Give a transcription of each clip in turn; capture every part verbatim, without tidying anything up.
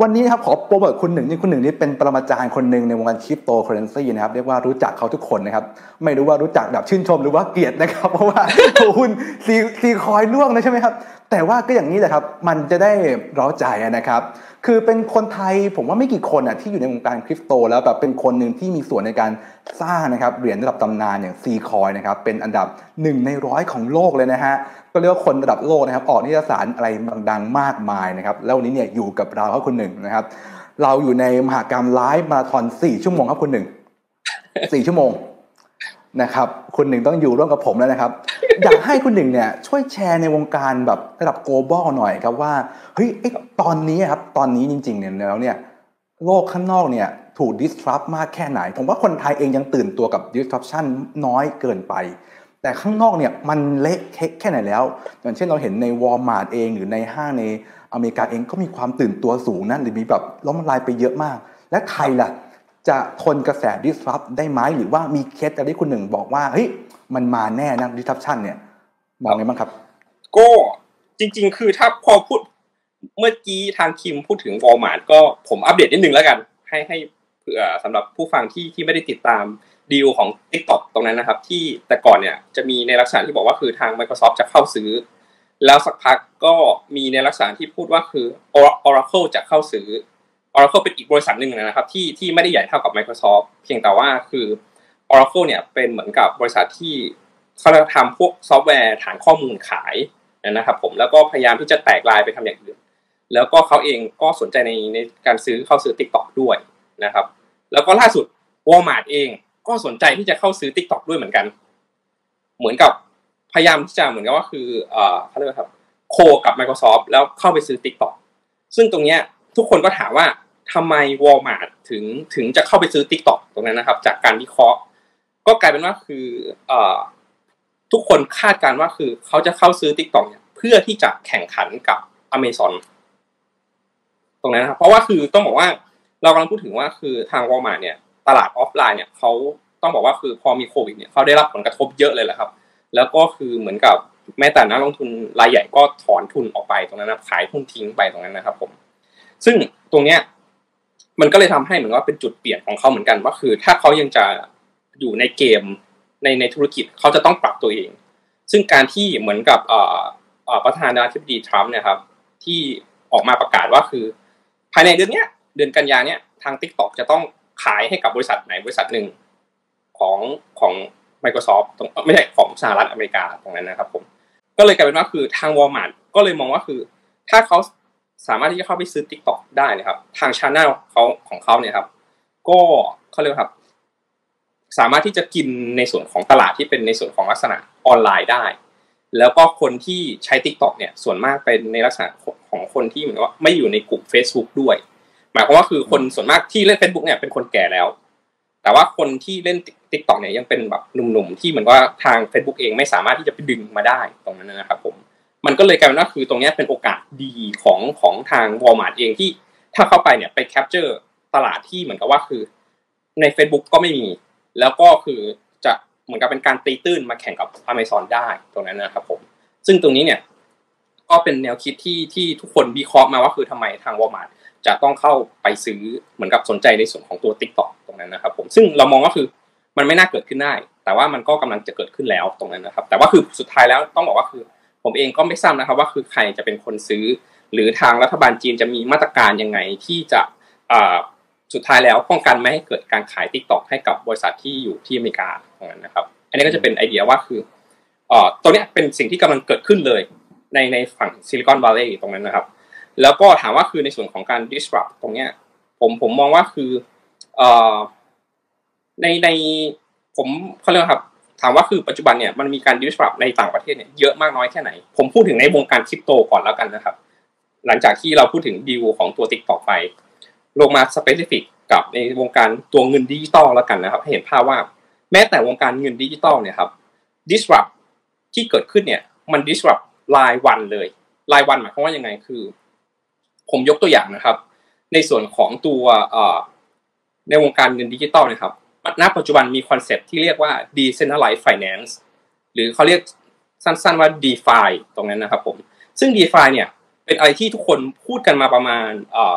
วันนี้ครับขอโปรโมทคุณหนึ่งนี่คุณหนึ่งนี่เป็นปรมาจารย์คนหนึ่งในวงการคริปโตเคอเรนซีนะครับเรียกว่ารู้จักเขาทุกคนนะครับไม่รู้ว่ารู้จักแบบชื่นชมหรือว่าเกลียดนะครับเพราะว่าหุ้นซีซีคอยล่วงนะใช่ไหมครับแต่ว่าก็อย่างนี้แหละครับมันจะได้เร้าใจนะครับคือเป็นคนไทยผมว่าไม่กี่คนอ่ะที่อยู่ในวงการคริปโตแล้วแบบเป็นคนหนึ่งที่มีส่วนในการสร้างนะครับเหรียญระดับตำนานอย่างซีคอยนะครับเป็นอันดับหนึ่งในร้อยของโลกเลยนะฮะก็เรียกว่าคนระดับโลกนะครับออกนิตยสารอะไรดังๆมากมายนะครับแล้ววันนี้เนี่ยอยู่กับเราครับคุณหนึ่งนะครับเราอยู่ในมหกรรมไลฟ์มาราธอนสี่ชั่วโมงครับคุณหนึ่งสี่ชั่วโมงนะครับคุณหนึ่งต้องอยู่ร่วมกับผมแล้วนะครับอยากให้คุณหนึ่งเนี่ยช่วยแชร์ในวงการแบบระดับ global หน่อยครับว่าเฮ้ยตอนนี้ครับตอนนี้จริงๆเนี่ยแล้วเนี่ยโลกข้างนอกเนี่ยถูก disrupt มากแค่ไหนผมว่าคนไทยเองยังตื่นตัวกับ disruption น้อยเกินไปแต่ข้างนอกเนี่ยมันเละเทะแค่ไหนแล้วอย่างเช่นเราเห็นใน Walmart เองหรือในห้างในอเมริกาเองก็มีความตื่นตัวสูงนะหรือมีแบบล้มละลายไปเยอะมากและไทยล่ะจะทนกระแส disrupt ได้ไหมหรือว่ามีเคสอะไรที่คุณหนึ่งบอกว่าเฮ้ยมันมาแน่นะ disruption เนี่ยมองไงบ้างครับก็จริงๆคือถ้าพอพูดเมื่อกี้ทางคิมพูดถึง Walmart ก็ผมอัปเดตนิดนึงแล้วกันให้ให้เผื่อสำหรับผู้ฟังที่ที่ไม่ได้ติดตามดีลของ TikTok ตรงนั้นนะครับที่แต่ก่อนเนี่ยจะมีในลักษณะที่บอกว่าคือทาง Microsoft จะเข้าซื้อแล้วสักพักก็มีในลักษณะที่พูดว่าคือ Oracle จะเข้าซื้อ Oracle เป็นอีกบริษัทนึงนะครับที่ที่ไม่ได้ใหญ่เท่ากับ Microsoft เพียงแต่ว่าคือ Oracle เนี่ยเป็นเหมือนกับบริษัทที่เขาทำพวกซอฟต์แวร์ฐานข้อมูลขายนะครับผมแล้วก็พยายามที่จะแตกลายไปทำอย่างอื่นแล้วก็เขาเองก็สนใจในในการซื้อเข้าซื้อ TikTok ด้วยนะครับแล้วก็ล่าสุด Walmart เองก็สนใจที่จะเข้าซื้อ TikTok ด้วยเหมือนกันเหมือนกับพยายามที่จะเหมือนกับว่าคือเอ่อเค้าเรียกว่าครับโคกับ Microsoft แล้วเข้าไปซื้อ TikTok ซึ่งตรงเนี้ยทุกคนก็ถามว่าทำไม Walmart ถึงถึงจะเข้าไปซื้อ TikTok ตรงนั้นนะครับจากการวิเคราะห์ก็กลายเป็นว่าคือเอ่อทุกคนคาดการณ์ว่าคือเขาจะเข้าซื้อ TikTok เนี่ยเพื่อที่จะแข่งขันกับ Amazon ตรงนั้นนะครับเพราะว่าคือต้องบอกว่าเรากำลังพูดถึงว่าคือทาง Walmart เนี่ยตลาดออฟไลน์เนี่ยเขาต้องบอกว่าคือพอมีโควิดเนี่ยเขาได้รับผลกระทบเยอะเลยแหละครับแล้วก็คือเหมือนกับแม้แต่นักลงทุนรายใหญ่ก็ถอนทุนออกไปตรงนั้นนะขายหุ้นทิ้งไปตรงนั้นนะครับผมซึ่งตรงเนี้ยมันก็เลยทำให้เหมือนว่าเป็นจุดเปลี่ยนของเขาเหมือนกันว่าคือถ้าเขายังจะอยู่ในเกมในในธุรกิจเขาจะต้องปรับตัวเองซึ่งการที่เหมือนกับเอ่อเอ่อประธานาธิบดีทรัมป์เนี่ยครับที่ออกมาประกาศว่าคือภายในเดือนเนี้ยเดือนกันยายนเนี้ยทาง TikTok จะต้องขายให้กับบริษัทไหนบริษัทนึงของของ Microsoft ตรงไม่ใช่ของสหรัฐอเมริกาตรงนั้นนะครับผมก็เลยกลายเป็นว่าคือทาง Walmart ก็เลยมองว่าคือถ้าเขาสามารถที่จะเข้าไปซื้อ TikTok ได้นะครับทาง channel เขาของเขาเนี่ยครับก็เขาเรียกครับสามารถที่จะกินในส่วนของตลาดที่เป็นในส่วนของลักษณะออนไลน์ได้แล้วก็คนที่ใช้ TikTok เนี่ยส่วนมากเป็นในลักษณะของคนที่เหมือนว่าไม่อยู่ในกลุ่ม Facebook ด้วยหมายความว่าคือคนส่วนมากที่เล่น Facebook เนี่ยเป็นคนแก่แล้วแต่ว่าคนที่เล่น TikTok เนี่ยยังเป็นแบบหนุ่มๆที่เหมือนว่าทาง Facebook เองไม่สามารถที่จะไปดึงมาได้ตรงนั้นนะครับผมมันก็เลยกลายเป็นว่าคือตรงนี้เป็นโอกาสดีของของทาง Walmart เองที่ถ้าเข้าไปเนี่ยไปแคปเจอร์ตลาดที่เหมือนกับว่าคือใน Facebook ก็ไม่มีแล้วก็คือจะเหมือนกับเป็นการตีตื้นมาแข่งกับ Amazon ได้ตรงนั้นนะครับผมซึ่งตรงนี้เนี่ยก็เป็นแนวคิดที่ที่ทุกคนวิเคราะห์มาว่าคือทำไมทาง Walmart จะต้องเข้าไปซื้อเหมือนกับสนใจในส่วนของตัว TikTok ตรงนั้นนะครับผมซึ่งเรามองว่าคือมันไม่น่าเกิดขึ้นได้แต่ว่ามันก็กำลังจะเกิดขึ้นแล้วตรงนั้นนะครับแต่ว่าคือสุดท้ายแล้วต้องบอกว่าคือผมเองก็ไม่ทราบนะครับว่าคือใครจะเป็นคนซื้อหรือทางรัฐบาลจีนจะมีมาตรการยังไงที่จะอ่าสุดท้ายแล้วป้องกันไม่ให้เกิดการขาย TikTok ให้กับบริษัทที่อยู่ที่อเมริกาตรงนั้นนะครับอันนี้ก็จะเป็นไอเดียว่าคือเอ่อตัวเนี้ยเป็นสิ่งที่กำลังเกิดขึ้นเลยในในฝั่งซิลิคอนวัลเลย์ตรงนั้นนะครับแล้วก็ถามว่าคือในส่วนของการ disrupt ตรงเนี้ยผมผมมองว่าคือเอ่อในในผมเค้าเรียกครับถามว่าคือปัจจุบันเนี่ยมันมีการ disrupt ในต่างประเทศเนี่ยเยอะมากน้อยแค่ไหนผมพูดถึงในวงการคริปโตก่อนแล้วกันนะครับหลังจากที่เราพูดถึงดีลของตัว TikTok ไปลงมา specific กับในวงการตัวเงินดิจิตอลแล้วกันนะครับให้เห็นภาพว่าแม้แต่วงการเงินดิจิตอลเนี่ยครับ disrupt ที่เกิดขึ้นเนี่ยมัน disrupt รายวันเลยรายวันหมายความว่ายังไงคือผมยกตัวอย่างนะครับในส่วนของตัวเอ่อในวงการเงินดิจิตอลนะครับณปัจจุบันมีคอนเซ็ปต์ที่เรียกว่า decentralized finance หรือเขาเรียกสั้นๆว่า DeFi ตรงนั้นนะครับผมซึ่ง DeFi เนี่ยเป็นอะไรที่ทุกคนพูดกันมาประมาณเอ่อ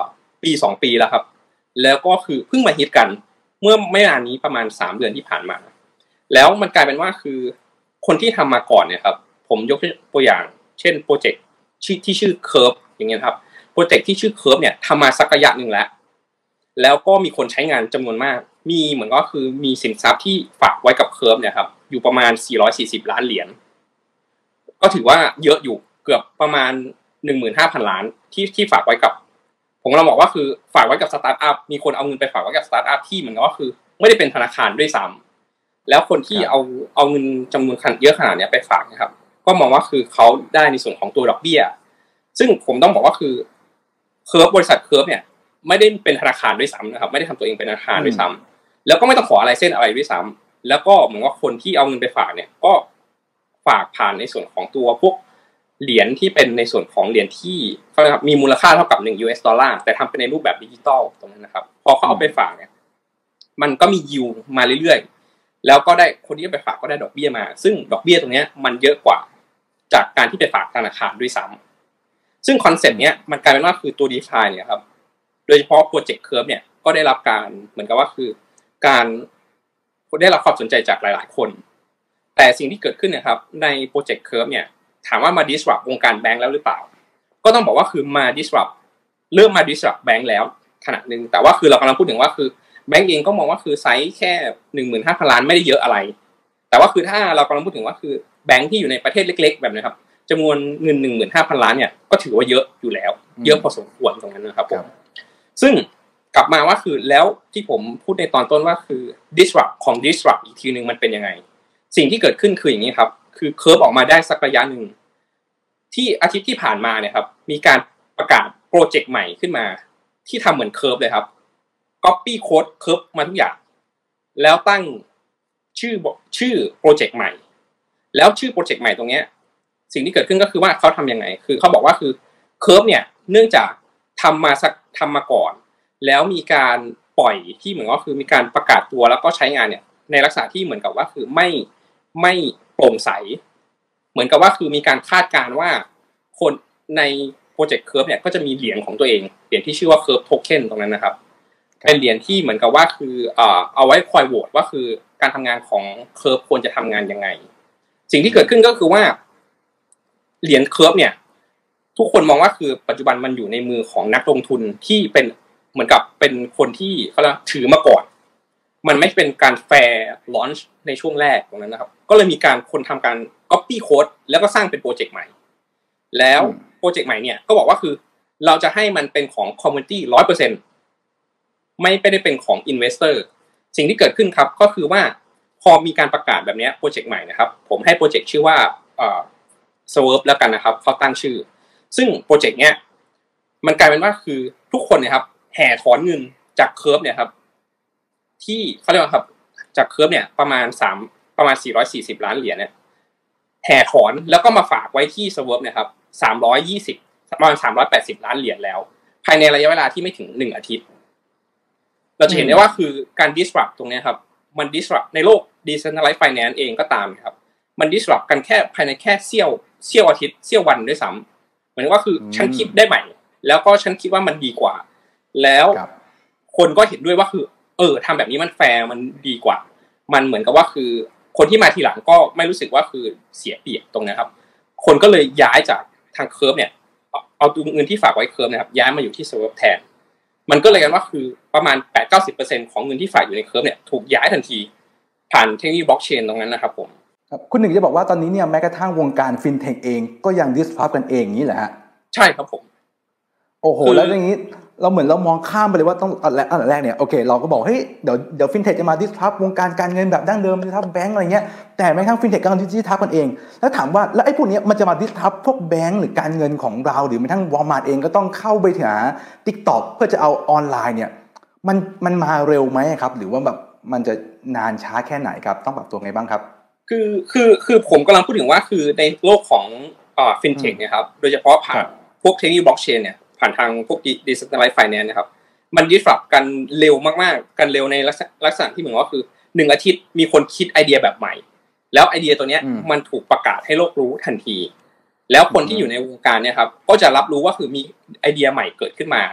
ปีสองปีแล้วครับแล้วก็คือเพิ่งมาฮิตกันเมื่อไม่นานนี้ประมาณสามเดือนที่ผ่านมาแล้วมันกลายเป็นว่าคือคนที่ทำมาก่อนเนี่ยครับผมยกตัวอย่างเช่นโปรเจกต์ที่ชื่อ Curve อย่างเงี้ยครับโปรเจกต์ที่ชื่อ Curve เนี่ยทำมาสักระยะนึงแล้วแล้วก็มีคนใช้งานจำนวนมากมีเหมือนก็คือมีสินทรัพย์ที่ฝากไว้กับ Curve เนี่ยครับอยู่ประมาณสี่ร้อยสี่สิบล้านเหรียญก็ถือว่าเยอะอยู่เกือบประมาณ หนึ่งหมื่นห้าพัน ล้านที่ที่ฝากไว้กับผมเราบอกว่าคือฝากไว้กับสตาร์ทอัพมีคนเอาเงินไปฝากไว้กับสตาร์ทอัพที่เหมือนก็คือไม่ได้เป็นธนาคารด้วยซ้ำแล้วคนที่เอาเอาเงินจำนวนเยอะขนาดนี้ไปฝากนะครับก็มองว่าคือเขาได้ในส่วนของตัวดอกเบี้ยซึ่งผมต้องบอกว่าคือเคิร์ฟบริษัทเคิร์ฟเนี่ยไม่ได้เป็นธนาคารด้วยซ้ำนะครับไม่ได้ทำตัวเองเป็นธนาคารด้วยซ้ำแล้วก็ไม่ต้องขออะไรเส้นอะไรด้วยซ้ำแล้วก็เหมือนว่าคนที่เอาเงินไปฝากเนี่ยก็ฝากผ่านในส่วนของตัวพวกเหรียญที่เป็นในส่วนของเหรียญที่เขาเรียกมีมูลค่าเท่ากับหนึ่ง ยู เอส ดอลลาร์แต่ทำเป็นในรูปแบบดิจิตอลตรงนั้นนะครับพอเขาเอาไปฝากเนี่ยมันก็มียิวมาเรื่อยๆแล้วก็ได้คนที่ไปฝากก็ได้ดอกเบี้ยมาซึ่งดอกเบี้ยตรงนี้มันเยอะกว่าจากการที่ไปฝากธนาคารด้วยซ้ำซึ่งคอนเซ็ปต์เนี้ยมันกลายเป็นว่าคือตัว DeFi เนี่ยครับโดยเฉพาะโปรเจกต์ Curve เนี่ยก็ได้รับการเหมือนกับว่าคือการได้รับความสนใจจากหลายๆคนแต่สิ่งที่เกิดขึ้นนะครับในโปรเจกต์ Curve เนี่ยถามว่ามา disrupt วงการแบงค์แล้วหรือเปล่าก็ต้องบอกว่าคือมา disrupt เริ่มมา disrupt แบงค์แล้วขนาดนึงแต่ว่าคือเรากำลังพูดถึงว่าคือแบงค์เองก็มองว่าคือไซส์แค่ หนึ่งหมื่นห้าพัน ล้านไม่ได้เยอะอะไรแต่ว่าคือถ้าเรากำลังพูดถึงว่าคือแบงค์ที่อยู่ในประเทศเล็กๆแบบนี้ครับจำนวนเงิน หนึ่งหมื่นห้าพัน ล้านเนี่ยก็ถือว่าเยอะอยู่แล้วเยอะพอสมควรตรงนั้นนะครับผมซึ่งกลับมาว่าคือแล้วที่ผมพูดในตอนต้นว่าคือ disrupt ของ disrupt อีกทีนึงมันเป็นยังไงสิ่งที่เกิดขึ้นคืออย่างนี้ครับคือเคิร์ฟออกมาได้สักระยะนึงที่อาทิตย์ที่ผ่านมาเนี่ยครับมีการประกาศโปรเจกต์ใหม่ขึ้นมาที่ทำเหมือนเคิร์ฟเลยครับ copy code เคิร์ฟมาทุกอย่างแล้วตั้งชื่อชื่อโปรเจกต์ใหม่แล้วชื่อโปรเจกต์ใหม่ตรงเนี้ยสิ่งที่เกิดขึ้นก็คือว่าเขาทำยังไงคือเขาบอกว่าคือเคิร์ฟเนี่ยเนื่องจากทำมาสักทำมาก่อนแล้วมีการปล่อยที่เหมือนก็คือมีการประกาศตัวแล้วก็ใช้งานเนี่ยในลักษณะที่เหมือนกับว่าคือไม่ไม่โปร่งใสเหมือนกับว่าคือมีการคาดการณ์ว่าคนในโปรเจกต์เคิร์ฟเนี่ยก็จะมีเหรียญของตัวเองเหรียญที่ชื่อว่าเคิร์ฟโทเค็นตรงนั้นนะครับเป็นเหรียญที่เหมือนกับว่าคือเอ่อเอาไว้คอยโหวตว่าคือการทำงานของเคิร์ฟควรจะทำงานยังไงสิ่งที่เกิดขึ้นก็คือว่าเหรียญเคิร์ฟเนี่ยทุกคนมองว่าคือปัจจุบันมันอยู่ในมือของนักลงทุนที่เป็นเหมือนกับเป็นคนที่เขาเรียกถือมาก่อนมันไม่เป็นการแฟร์ลอนช์ในช่วงแรกตรงนั้นนะครับก็เลยมีการคนทำการ copy code แล้วก็สร้างเป็นโปรเจกต์ใหม่แล้วโปรเจกต์ใหม่เนี่ยก็บอกว่าคือเราจะให้มันเป็นของ community หนึ่งร้อยเปอร์เซ็นต์ ไม่ได้เป็นของ investor สิ่งที่เกิดขึ้นครับก็คือว่าพอมีการประกาศแบบนี้โปรเจกต์ใหม่นะครับผมให้โปรเจกต์ชื่อว่าเอ่อ Swerve แล้วกันนะครับเขาตั้งชื่อซึ่งโปรเจกต์เนี้ยมันกลายเป็นว่าคือทุกคนเนี่ยครับแห่ถอนเงินจาก Curve เนี่ยครับที่เขาเรียกว่าครับจากเคิร์ฟเนี่ยประมาณสามประมาณสี่ร้อยสี่สิบล้านเหรียญเนี่ยแห่ถอนแล้วก็มาฝากไว้ที่สเวิร์ฟเนี่ยครับสามร้อยยี่สิบประมาณสามร้อยแปดสิบล้านเหรียญแล้วภายในระยะเวลาที่ไม่ถึงหนึ่งอาทิตย์เราจะเห็นได้ว่าคือการ disrupt ตรงนี้ครับมัน disrupt ในโลก decentralized finance เองก็ตามครับมัน disrupt กันแค่ภายในแค่เสี้ยวเสี้ยวอาทิตย์เสี้ยววันด้วยซ้ำเหมือนว่าคือฉันคิดได้ใหม่แล้วก็ฉันคิดว่ามันดีกว่าแล้วคนก็เห็นด้วยว่าคือเออทำแบบนี้มันแฟร์มันดีกว่ามันเหมือนกับว่าคือคนที่มาทีหลังก็ไม่รู้สึกว่าคือเสียเปรียบตรงนะครับคนก็เลยย้ายจากทางเคิร์ฟเนี่ยเอาตัวเงินที่ฝากไว้เคิร์ฟนะครับย้ายมาอยู่ที่เซิร์ฟแทนมันก็เลยกันว่าคือประมาณ แปดถึงเก้าสิบเปอร์เซ็นต์ ของเงินที่ฝากอยู่ในเคิร์ฟเนี่ยถูกย้ายทันทีผ่านเทคโนโลยีบล็อกเชนตรงนั้นนะครับผมครับคุณหนึ่งจะบอกว่าตอนนี้เนี่ยแม้กระทั่งวงการฟินเทคเองก็ยังดิสรับกันเองนี้แหละฮะใช่ครับผมโอ้โหแล้วอย่างนี้เราเหมือนเรามองข้ามไปเลยว่าต้องอันแรกอันแรกเนี่ยโอเคเราก็บอกเฮ้ยเดี๋ยวเดี๋ยวฟินเทคจะมาดิสรับวงการการเงินแบบดั้งเดิมดิสรับแบงก์อะไรเงี้ยแต่แม้กระทั่งฟินเทคก็ดิสรับกันเองแล้วถามว่าแล้วไอ้พวกนี้มันจะมาดิสรับพวกแบงก์หรือการเงินของเราหรือแม้กระทั่ง Walmart เองก็ต้องเข้าไปหา TikTok เพื่อจะเอาออนไลน์เนี่ยมันมันมาเร็วไหมครับหรือว่าแบบมันจะนานช้าแค่ไหนครับต้องปรับตัวไงบ้างครับคือคือคือผมกำลังพูดถึงว่าคือในโลกของเอ่อฟินเทคเนี่ยครับโดยเฉพาะผ่านพวกเทคโนโลยีบล็อกเชนเนี่ยผ่านทางพวก decentralized finance นะครับมัน disrupt กันเร็วมากๆกันเร็วในลักษณะที่เหมือนว่าคือหนึ่งอาทิตย์มีคนคิดไอเดียแบบใหม่แล้วไอเดียตัวเนี้ยมันถูกประกาศให้โลกรู้ทันทีแล้วคนที่อยู่ในวงการเนี่ยครับก็จะรับรู้ว่าคือมีไอเดียใหม่เกิดขึ้นมา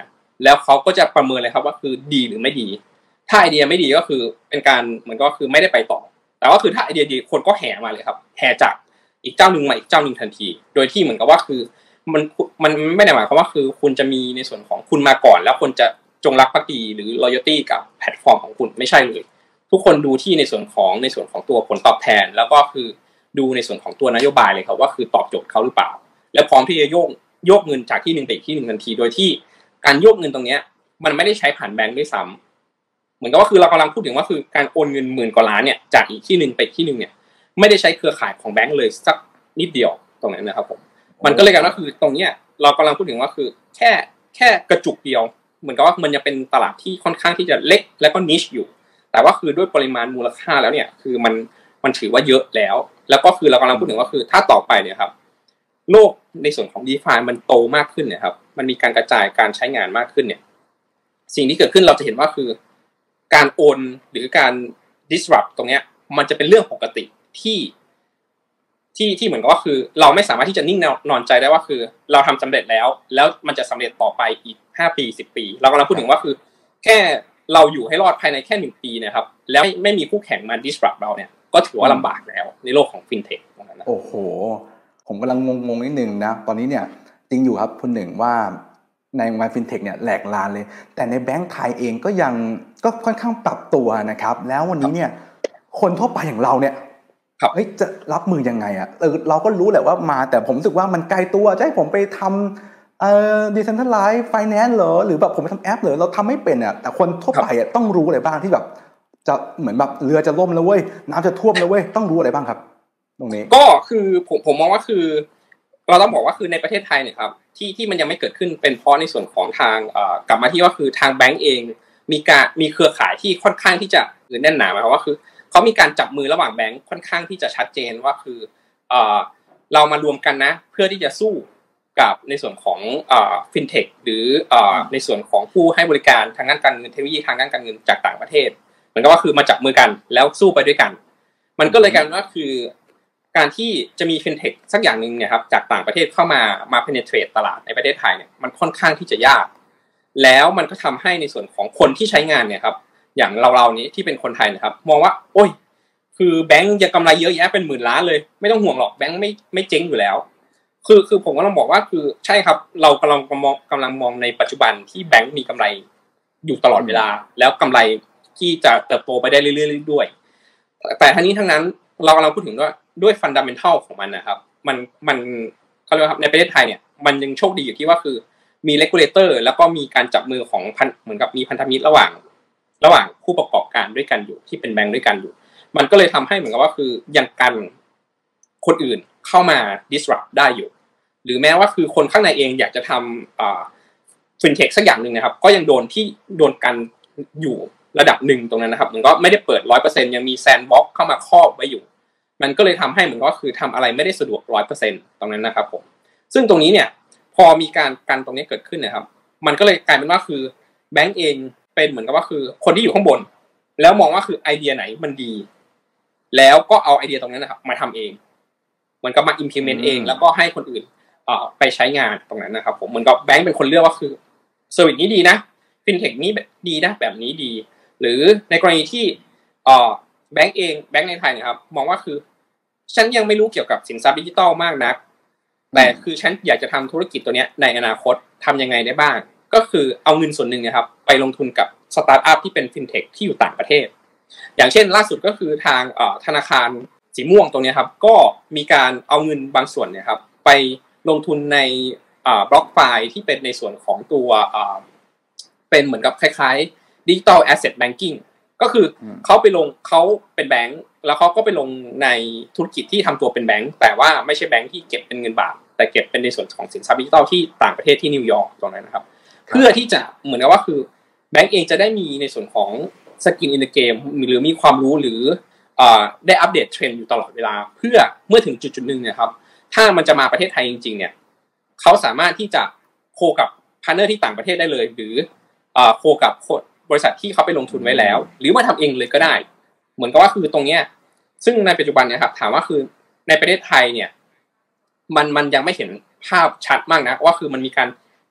แล้วเขาก็จะประเมินเลยครับว่าคือดีหรือไม่ดีถ้าไอเดียไม่ดีก็คือเป็นการเหมือนก็คือไม่ได้ไปต่อแต่ว่าคือถ้าไอเดียดีคนก็แห่มาเลยครับแห่จากอีกเจ้านึงมาอีกเจ้านึงทันทีโดยที่เหมือนกับว่าคือมันมันไม่ได้หมายความว่าคือคุณจะมีในส่วนของคุณมาก่อนแล้วคนจะจงรักภักดีหรือ loyalty กับแพลตฟอร์มของคุณไม่ใช่เลยทุกคนดูที่ในส่วนของในส่วนของตัวผลตอบแทนแล้วก็คือดูในส่วนของตัวนโยบายเลยครับว่าคือตอบโจทย์เขาหรือเปล่าและพร้อมที่จะโยกโยกเงินจากที่นึงไปอีกที่นึงทันทีโดยที่การโยกเงินตรงเนี้ยมันไม่ได้ใช้ผ่านแบงค์ด้วยซ้ำเหมือนกับว่าคือเรากำลังพูดถึงว่าคือการโอนเงินหมื่นกว่าล้านเนี่ยจากอีกที่นึงไปที่นึงเนี่ยไม่ได้ใช้เครือข่ายของแบงค์เลยสักนิดเดียวตรงนั้นนะครับผมมันก็เลยกันว่าคือตรงเนี้ยเรากำลังพูดถึงว่าคือแค่แค่กระจุกเดียวเหมือนกับว่ามันยังเป็นตลาดที่ค่อนข้างที่จะเล็กและก็นิชอยู่แต่ว่าคือด้วยปริมาณมูลค่าแล้วเนี่ยคือมันมันถือว่าเยอะแล้วแล้วก็คือเรากำลังพูดถึงว่าคือถ้าต่อไปเนี่ยครับโลกในส่วนของ DeFi มันโตมากขึ้นเนี่ยครับมันมีการกระจายการใช้งานมากขึ้นเนี่ยสิ่งที่เกิดขึ้นเราจะเห็นว่าคือการโอนหรือการ disrupt ตรงเนี้ยมันจะเป็นเรื่องปกติที่ที่ที่เหมือนกับว่าคือเราไม่สามารถที่จะนิ่งนอนใจได้ว่าคือเราทำสำเร็จแล้วแล้วมันจะสำเร็จต่อไปอีกห้าปีสิบปีเรากำลังพูดถึงว่าคือแค่เราอยู่ให้รอดภายในแค่หนึ่งปีนะครับแล้วไม่ไม่มีคู่แข่งมา disrupt เราเนี่ยก็ถือว่าลำบากแล้วในโลกของ fintech โอ้โหผมกำลังงงๆนิดนึงนะตอนนี้เนี่ยจริงอยู่ครับคุณหนึ่งว่าในวงการ fintech เนี่ยแหลกลานเลยแต่ในแบงก์ไทยเองก็ยังก็ค่อนข้างปรับตัวนะครับแล้ววันนี้เนี่ยคนทั่วไปอย่างเราเนี่ยเฮ้ยจะรับมือยังไงอ่ะเออเราก็รู้แหละว่ามาแต่ผมรู้สึกว่ามันไกลตัวจะให้ผมไปทำเอ่อ decentralized finance เหรอหรือแบบผมไปทำแอปเหรอเราทำไม่เป็นอ่ะแต่คนทั่วไปอ่ะต้องรู้อะไรบ้างที่แบบจะเหมือนแบบเรือจะล่มแล้วเว้ยน้ำจะท่วมแล้วเว้ยต้องรู้อะไรบ้างครับตรงนี้ก็คือผมผมมองว่าคือเราต้องบอกว่าคือในประเทศไทยเนี่ยครับที่ที่มันยังไม่เกิดขึ้นเป็นเพราะในส่วนของทางเอ่อกลับมาที่ว่าคือทางแบงก์เองมีการมีเครือข่ายที่ค่อนข้างที่จะแน่นหนาหมายความว่าคือเขามีการจับมือระหว่างแบงก์ค่อนข้างที่จะชัดเจนว่าคือเอ่อเรามารวมกันนะเพื่อที่จะสู้กับในส่วนของเอ่อ fintech หรือเอ่อในส่วนของผู้ให้บริการทางด้านการเงินเทคโนโลยีทางด้านการเงินจากต่างประเทศเหมือนกับว่าคือมาจับมือกันแล้วสู้ไปด้วยกันมันก็เลยกลายเป็นว่าคือการที่จะมี fintech สักอย่างนึงเนี่ยครับจากต่างประเทศเข้ามามา penetrate ตลาดในประเทศไทยเนี่ยมันค่อนข้างที่จะยากแล้วมันก็ทำให้ในส่วนของคนที่ใช้งานเนี่ยครับอย่างเราๆนี้ที่เป็นคนไทยนะครับมองว่าโอ้ยคือแบงก์ยังกำไรเยอะแยะเป็นหมื่นล้านเลยไม่ต้องห่วงหรอกแบงก์ไม่ไม่เจ๊งอยู่แล้วคือคือผมก็ต้องบอกว่าคือใช่ครับเรากำลังมองกำลังมองในปัจจุบันที่แบงก์มีกำไรอยู่ตลอดเวลาแล้วกำไรที่จะเติบโตไปได้เรื่อยๆด้วยแต่ทั้งนี้ทั้งนั้นเรากำลังพูดถึงว่าด้วยฟันดาเมนทัลของมันนะครับมันมันเขาเรียกว่าครับในประเทศไทยเนี่ยมันยังโชคดีอยู่ที่ว่าคือมีเรกูเลเตอร์แล้วก็มีการจับมือของพันเหมือนกับมีพันธมิตรระหว่างระหว่างผู้ประกอบการด้วยกันอยู่ที่เป็นแบงค์ด้วยกันอยู่มันก็เลยทำให้เหมือนกับว่าคือยังกันคนอื่นเข้ามา disrupt ได้อยู่หรือแม้ว่าคือคนข้างในเองอยากจะทำอ่า fintech สักอย่างนึงนะครับก็ยังโดนที่โดนกันอยู่ระดับหนึ่งตรงนั้นนะครับมันก็ไม่ได้เปิด ร้อยเปอร์เซ็นต์ ยังมีแซนด์บ็อกซ์เข้ามาครอบไว้อยู่มันก็เลยทำให้เหมือนก็คือทำอะไรไม่ได้สะดวก ร้อยเปอร์เซ็นต์ ตรงนั้นนะครับผมซึ่งตรงนี้เนี่ยพอมีการกันตรงนี้เกิดขึ้นนะครับมันก็เลยกลายเป็นว่าคือแบงก์เองเป็นเหมือนกับว่าคือคนที่อยู่ข้างบนแล้วมองว่าคือไอเดียไหนมันดีแล้วก็เอาไอเดียตรงนั้นนะครับมาทำเองเหมือนกับมา implement เองแล้วก็ให้คนอื่นเอ่อไปใช้งานตรงนั้นนะครับผมเหมือนกับแบงก์เป็นคนเลือกว่าคือเซอร์วิสนี้ดีนะฟินเทคนี้ดีนะแบบนี้ดีหรือในกรณีที่เอ่อแบงก์เองแบงก์ในไทยนะครับมองว่าคือฉันยังไม่รู้เกี่ยวกับสินทรัพย์ดิจิทัลมากนักแต่คือฉันอยากจะทำธุรกิจตัวเนี้ยในอนาคตทำยังไงได้บ้างก็คือเอาเงินส่วนหนึ่งนะครับไปลงทุนกับสตาร์ทอัพที่เป็นฟินเทคที่อยู่ต่างประเทศอย่างเช่นล่าสุดก็คือทางเอ่อธนาคารสีม่วงตรงนี้ครับก็มีการเอาเงินบางส่วนเนี่ยครับไปลงทุนในเอ่อบล็อกไฟล์ที่เป็นในส่วนของตัวเอ่อเป็นเหมือนกับคล้ายๆ Digital Asset Banking ก็คือเขาไปลงเขาเป็นแบงค์แล้วเขาก็ไปลงในธุรกิจที่ทำตัวเป็นแบงค์แต่ว่าไม่ใช่แบงค์ที่เก็บเป็นเงินบาทแต่เก็บเป็นในส่วนของสินทรัพย์ดิจิทัลที่ต่างประเทศที่นิวยอร์กตรงนั้นนะครับเพื่อที่จะเหมือนกับว่าคือแบงค์เองจะได้มีในส่วนของสกินอินเดอะเกมหรือมีความรู้หรือได้อัปเดตเทรนด์อยู่ตลอดเวลาเพื่อเมื่อถึงจุดๆนึงเนี่ยครับถ้ามันจะมาประเทศไทยจริงๆเนี่ยเขาสามารถที่จะโคกับพาร์ทเนอร์ที่ต่างประเทศได้เลยหรือโคกับบริษัทที่เขาไปลงทุนไว้แล้วหรือมาทำเองเลยก็ได้เหมือนกับว่าคือตรงเนี้ยซึ่งในปัจจุบันเนี่ยครับถามว่าคือในประเทศไทยเนี่ยมันมันยังไม่เห็นภาพชัดมากนะว่าคือมันมีการ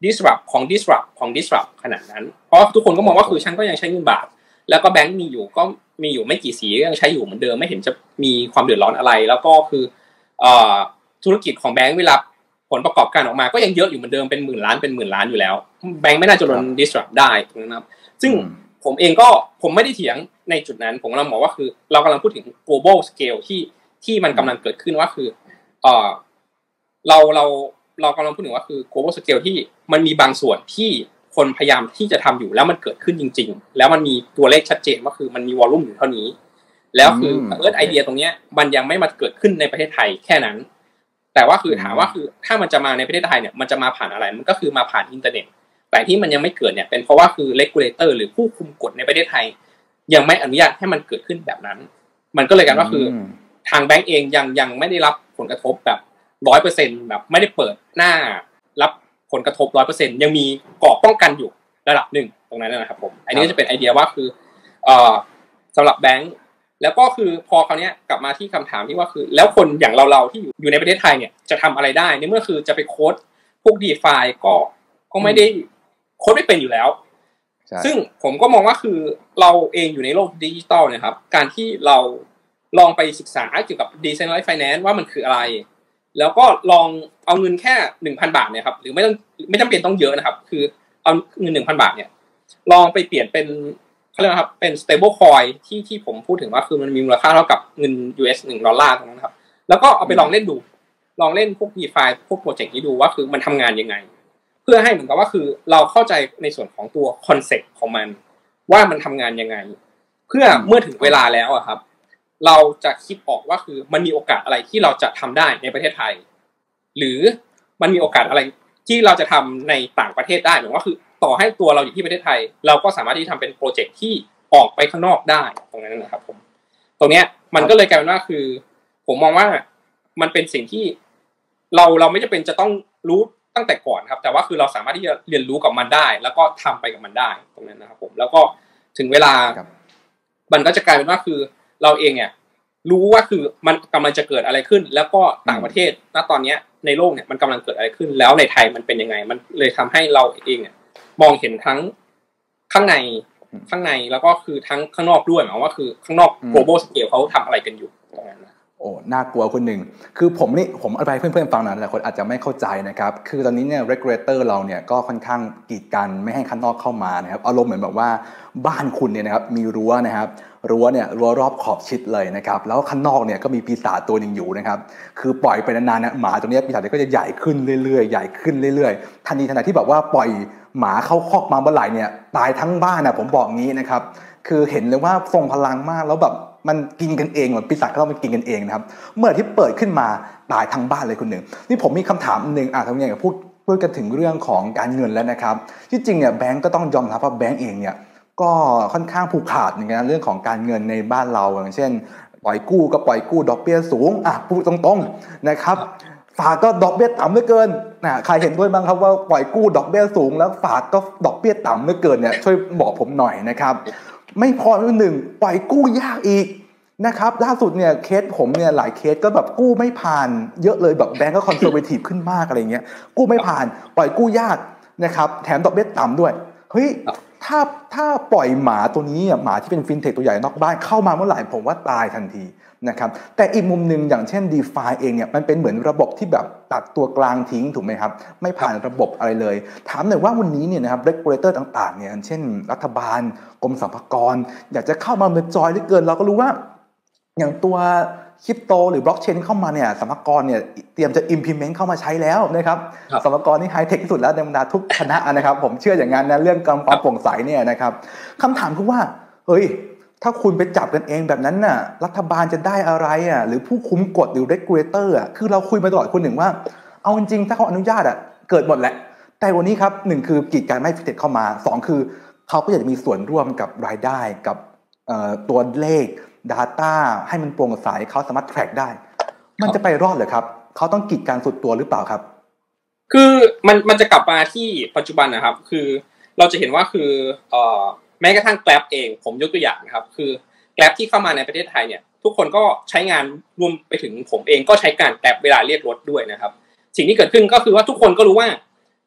disrupt ของ disrupt ของ disrupt ขนาดนั้นเพราะทุกคนก็มองว่าคือฉันก็ยังใช้เงินบาทแล้วก็แบงก์มีอยู่ก็มีอยู่ไม่กี่สีก็ยังใช้อยู่เหมือนเดิมไม่เห็นจะมีความเดือดร้อนอะไรแล้วก็คือเอ่อธุรกิจของแบงก์เวลาผลประกอบการออกมาก็ยังเยอะอยู่เหมือนเดิมเป็นหมื่นล้านเป็นหมื่นล้านอยู่แล้วแบงก์ไม่น่าจะโดน disrupt ได้นะครับซึ่งผมเองก็ผมไม่ได้เถียงในจุดนั้นผมกำลังบอกว่าคือเรากำลังพูดถึง global scale ที่ที่มันกำลังเกิดขึ้นว่าคือเอ่อเราเราเรากำลังพูดถึงว่าคือ global scale ที่มันมีบางส่วนที่คนพยายามที่จะทำอยู่แล้วมันเกิดขึ้นจริงๆแล้วมันมีตัวเลขชัดเจนว่าคือมันมีวอลลุ่มอยู่เท่านี้แล้วคือเอิร์ธไอเดียตรงเนี้ยมันยังไม่มาเกิดขึ้นในประเทศไทยแค่นั้นแต่ว่าคือถามว่าคือถ้ามันจะมาในประเทศไทยเนี่ยมันจะมาผ่านอะไรมันก็คือมาผ่านอินเทอร์เน็ตแต่ที่มันยังไม่เกิดเนี่ยเป็นเพราะว่าคือ regulator หรือผู้คุมกฎในประเทศไทยยังไม่อนุญาตให้มันเกิดขึ้นแบบนั้นมันก็เลยกันว่าคือทางแบงก์เองยังยังไม่ได้รับผลกระทบแบบ ร้อยเปอร์เซ็นต์ แบบไม่ได้เปิดหน้ารับผลกระทบ ร้อยเปอร์เซ็นต์ ยังมีเกราะป้องกันอยู่ระดับหนึ่งตรงนั้นนะครับผมอันนี้ก็จะเป็นไอเดียว่าคือเอ่อสำหรับแบงก์แล้วก็คือพอคราวนี้กลับมาที่คำถามที่ว่าคือแล้วคนอย่างเราๆที่อยู่อยู่ในประเทศไทยเนี่ยจะทำอะไรได้ในเมื่อคือจะไปโค้ดพวก DeFi ก็ก็ไม่ได้โค้ดไม่เป็นอยู่แล้วซึ่งผมก็มองว่าคือเราเองอยู่ในโลกดิจิตอลนะครับการที่เราลองไปศึกษาเกี่ยวกับ Decentralized Finance ว่ามันคืออะไรแล้วก็ลองเอาเงินแค่ หนึ่งพัน บาทเนี่ยครับหรือไม่ต้องไม่จำเป็นต้องเยอะนะครับคือเอาเงิน หนึ่งพัน บาทเนี่ยลองไปเปลี่ยนเป็นเค้าเรียกว่าครับเป็น stable coin ที่ที่ผมพูดถึงว่าคือมันมีมูลค่าเท่ากับเงิน ยู เอส หนึ่งดอลลาร์ตรงนั้นครับแล้วก็เอาไปลองเล่นดูลองเล่นพวก DeFi พวกโปรเจกต์นี้ดูว่าคือมันทำงานยังไงเพื่อให้เหมือนกับว่าคือเราเข้าใจในส่วนของตัวคอนเซ็ปต์ของมันว่ามันทำงานยังไงเพื่อเมื่อถึงเวลาแล้วอะครับเราจะคิดออกว่าคือมันมีโอกาสอะไรที่เราจะทำได้ในประเทศไทยหรือมันมีโอกาสอะไรที่เราจะทำในต่างประเทศได้หมายว่าคือต่อให้ตัวเราอยู่ที่ประเทศไทยเราก็สามารถที่ทำเป็นโปรเจกต์ที่ออกไปข้างนอกได้ตรงนั้นนะครับผมตรงเนี้ยมันก็เลยกลายเป็นว่าคือผมมองว่ามันเป็นสิ่งที่เราเราไม่จำเป็นจะต้องรู้ตั้งแต่ก่อนครับแต่ว่าคือเราสามารถที่จะเรียนรู้กับมันได้แล้วก็ทำไปกับมันได้ตรงนั้นนะครับผมแล้วก็ถึงเวลามันก็จะกลายเป็นว่าคือเราเองเนี่ยรู้ว่าคือมันกำลังจะเกิดอะไรขึ้นแล้วก็ต่างประเทศณตอนนี้ในโลกเนี่ยมันกำลังเกิดอะไรขึ้นแล้วในไทยมันเป็นยังไงมันเลยทำให้เราเองเนี่ยมองเห็นทั้งข้างในข้างในแล้วก็คือทั้งข้างนอกด้วยหมายว่าคือข้างนอก global scale เขาทำอะไรกันอยู่ตรงนั้นนะโอ้น่ากลัวคนหนึ่งคือผมนี่ผมอธิบายเพื่อนๆฟังหน่อยแต่คนอาจจะไม่เข้าใจนะครับคือตอนนี้เนี่ย regulator เราเนี่ยก็ค่อนข้างกีดกันไม่ให้ข้างนอกเข้ามานะครับอารมณ์เหมือนแบบว่าบ้านคุณเนี่ยนะครับมีรั้วนะครับรั้วเนี่ยรั้วรอบขอบชิดเลยนะครับแล้วข้างนอกเนี่ยก็มีปีศาจตัวนึงอยู่นะครับคือปล่อยไปนานๆนะหมาตัวนี้ปีศาจก็จะใหญ่ขึ้นเรื่อยๆใหญ่ขึ้นเรื่อยๆทันทีทันใดที่แบบว่าปล่อยหมาเข้าคอกมาเมื่อไหร่เนี่ยตายทั้งบ้านนะผมบอกงี้นะครับคือเห็นเลยว่าทรงพลังมากแล้วแบบมันกินกันเองเหมือนปีศาจเขามันกินกันเองนะครับเมื่อที่เปิดขึ้นมาตายทั้งบ้านเลยคนหนึ่งนี่ผมมีคำถามหนึ่งอ่ะทำยังไงพูดพูดกันถึงเรื่องของการเงินแล้วนะครับที่จริงเนี่ยแบงก์ก็ต้องยอมรับว่าแบงก์เองเนี่ยก็ค่อนข้างผูกขาดในเรื่องของการเงินในบ้านเราอย่างเช่นปล่อยกู้ก็ปล่อยกู้ดอกเบี้ยสูงอ่ะพูดตรงๆนะครับฝากก็ดอกเบี้ยต่ำเหลือเกินนะใครเห็นด้วยบ้างครับว่าปล่อยกู้ดอกเบี้ยสูงแล้วฝากก็ดอกเบี้ยต่ำเหลือเกินเนี่ยช่วยบอกผมหน่อยนะครับไม่พอหนึ่งปล่อยกู้ยากอีกนะครับล่าสุดเนี่ยเคสผมเนี่ยหลายเคสก็แบบกู้ไม่ผ่านเยอะเลยแบบแบงก์ก็คอนเซอร์เวทีฟขึ้นมากอะไรเงี้ยกู้ไม่ผ่านปล่อยกู้ยากนะครับแถมดอกเบี้ยต่ำด้วยเฮ้ยถ้าถ้าปล่อยหมาตัวนี้หมาที่เป็นฟินเทคตัวใหญ่นอกบ้านเข้ามาเมื่อไหร่ผมว่าตายทันทีนะครับแต่อีกมุมนึงอย่างเช่น DeFi เองเนี่ยมันเป็นเหมือนระบบที่แบบตัดตัวกลางทิ้งถูกไหมครับไม่ผ่านระบบอะไรเลยถามหน่อยว่าวันนี้เนี่ยนะครับ regulator ต่างๆเนี่ยเช่นรัฐบาลกรมสรรพากรอยากจะเข้ามาเป็นจอยเหลือเกินเราก็รู้ว่าอย่างตัวคริปโตหรือบล็อกเชนเข้ามาเนี่ยสรรพากรเนี่ยเตรียมจะ implement เข้ามาใช้แล้วนะครับสรรพากรนี่ไฮเทคที่สุดแล้วในบรรดาทุกคณะนะครับผมเชื่ออย่างนั้นนะเรื่องความโปร่งใสเนี่ยนะครับคำถามคือว่าเฮ้ยถ้าคุณไปจับกันเองแบบนั้นน่ะรัฐบาลจะได้อะไรอ่ะหรือผู้คุมกฎหรือ regulator อ่ะคือเราคุยมาตลอดคนหนึ่งว่าเอาจริงๆถ้าเขาอนุญาตอ่ะเกิดหมดแหละแต่วันนี้ครับหนึ่งคือกีดกันไม่ให้ฟิตเนสเข้ามาสองคือเขาก็อยากจะมีส่วนร่วมกับรายได้กับตัวเลข data ให้มันโปร่งใสเขาสามารถ track ได้มันจะไปรอดเหรอครับเขาต้องกีดกันสุดตัวหรือเปล่าครับคือมันมันจะกลับมาที่ปัจจุบันนะครับคือเราจะเห็นว่าคือเอ่อแม้กระทั่ง Grab เองผมยกตัวอย่างนะครับคือ Grab ที่เข้ามาในประเทศไทยเนี่ยทุกคนก็ใช้งานรวมไปถึงผมเองก็ใช้การ Grab เวลาเรียกรถด้วยนะครับสิ่งที่เกิดขึ้นก็คือว่าทุกคนก็รู้ว่า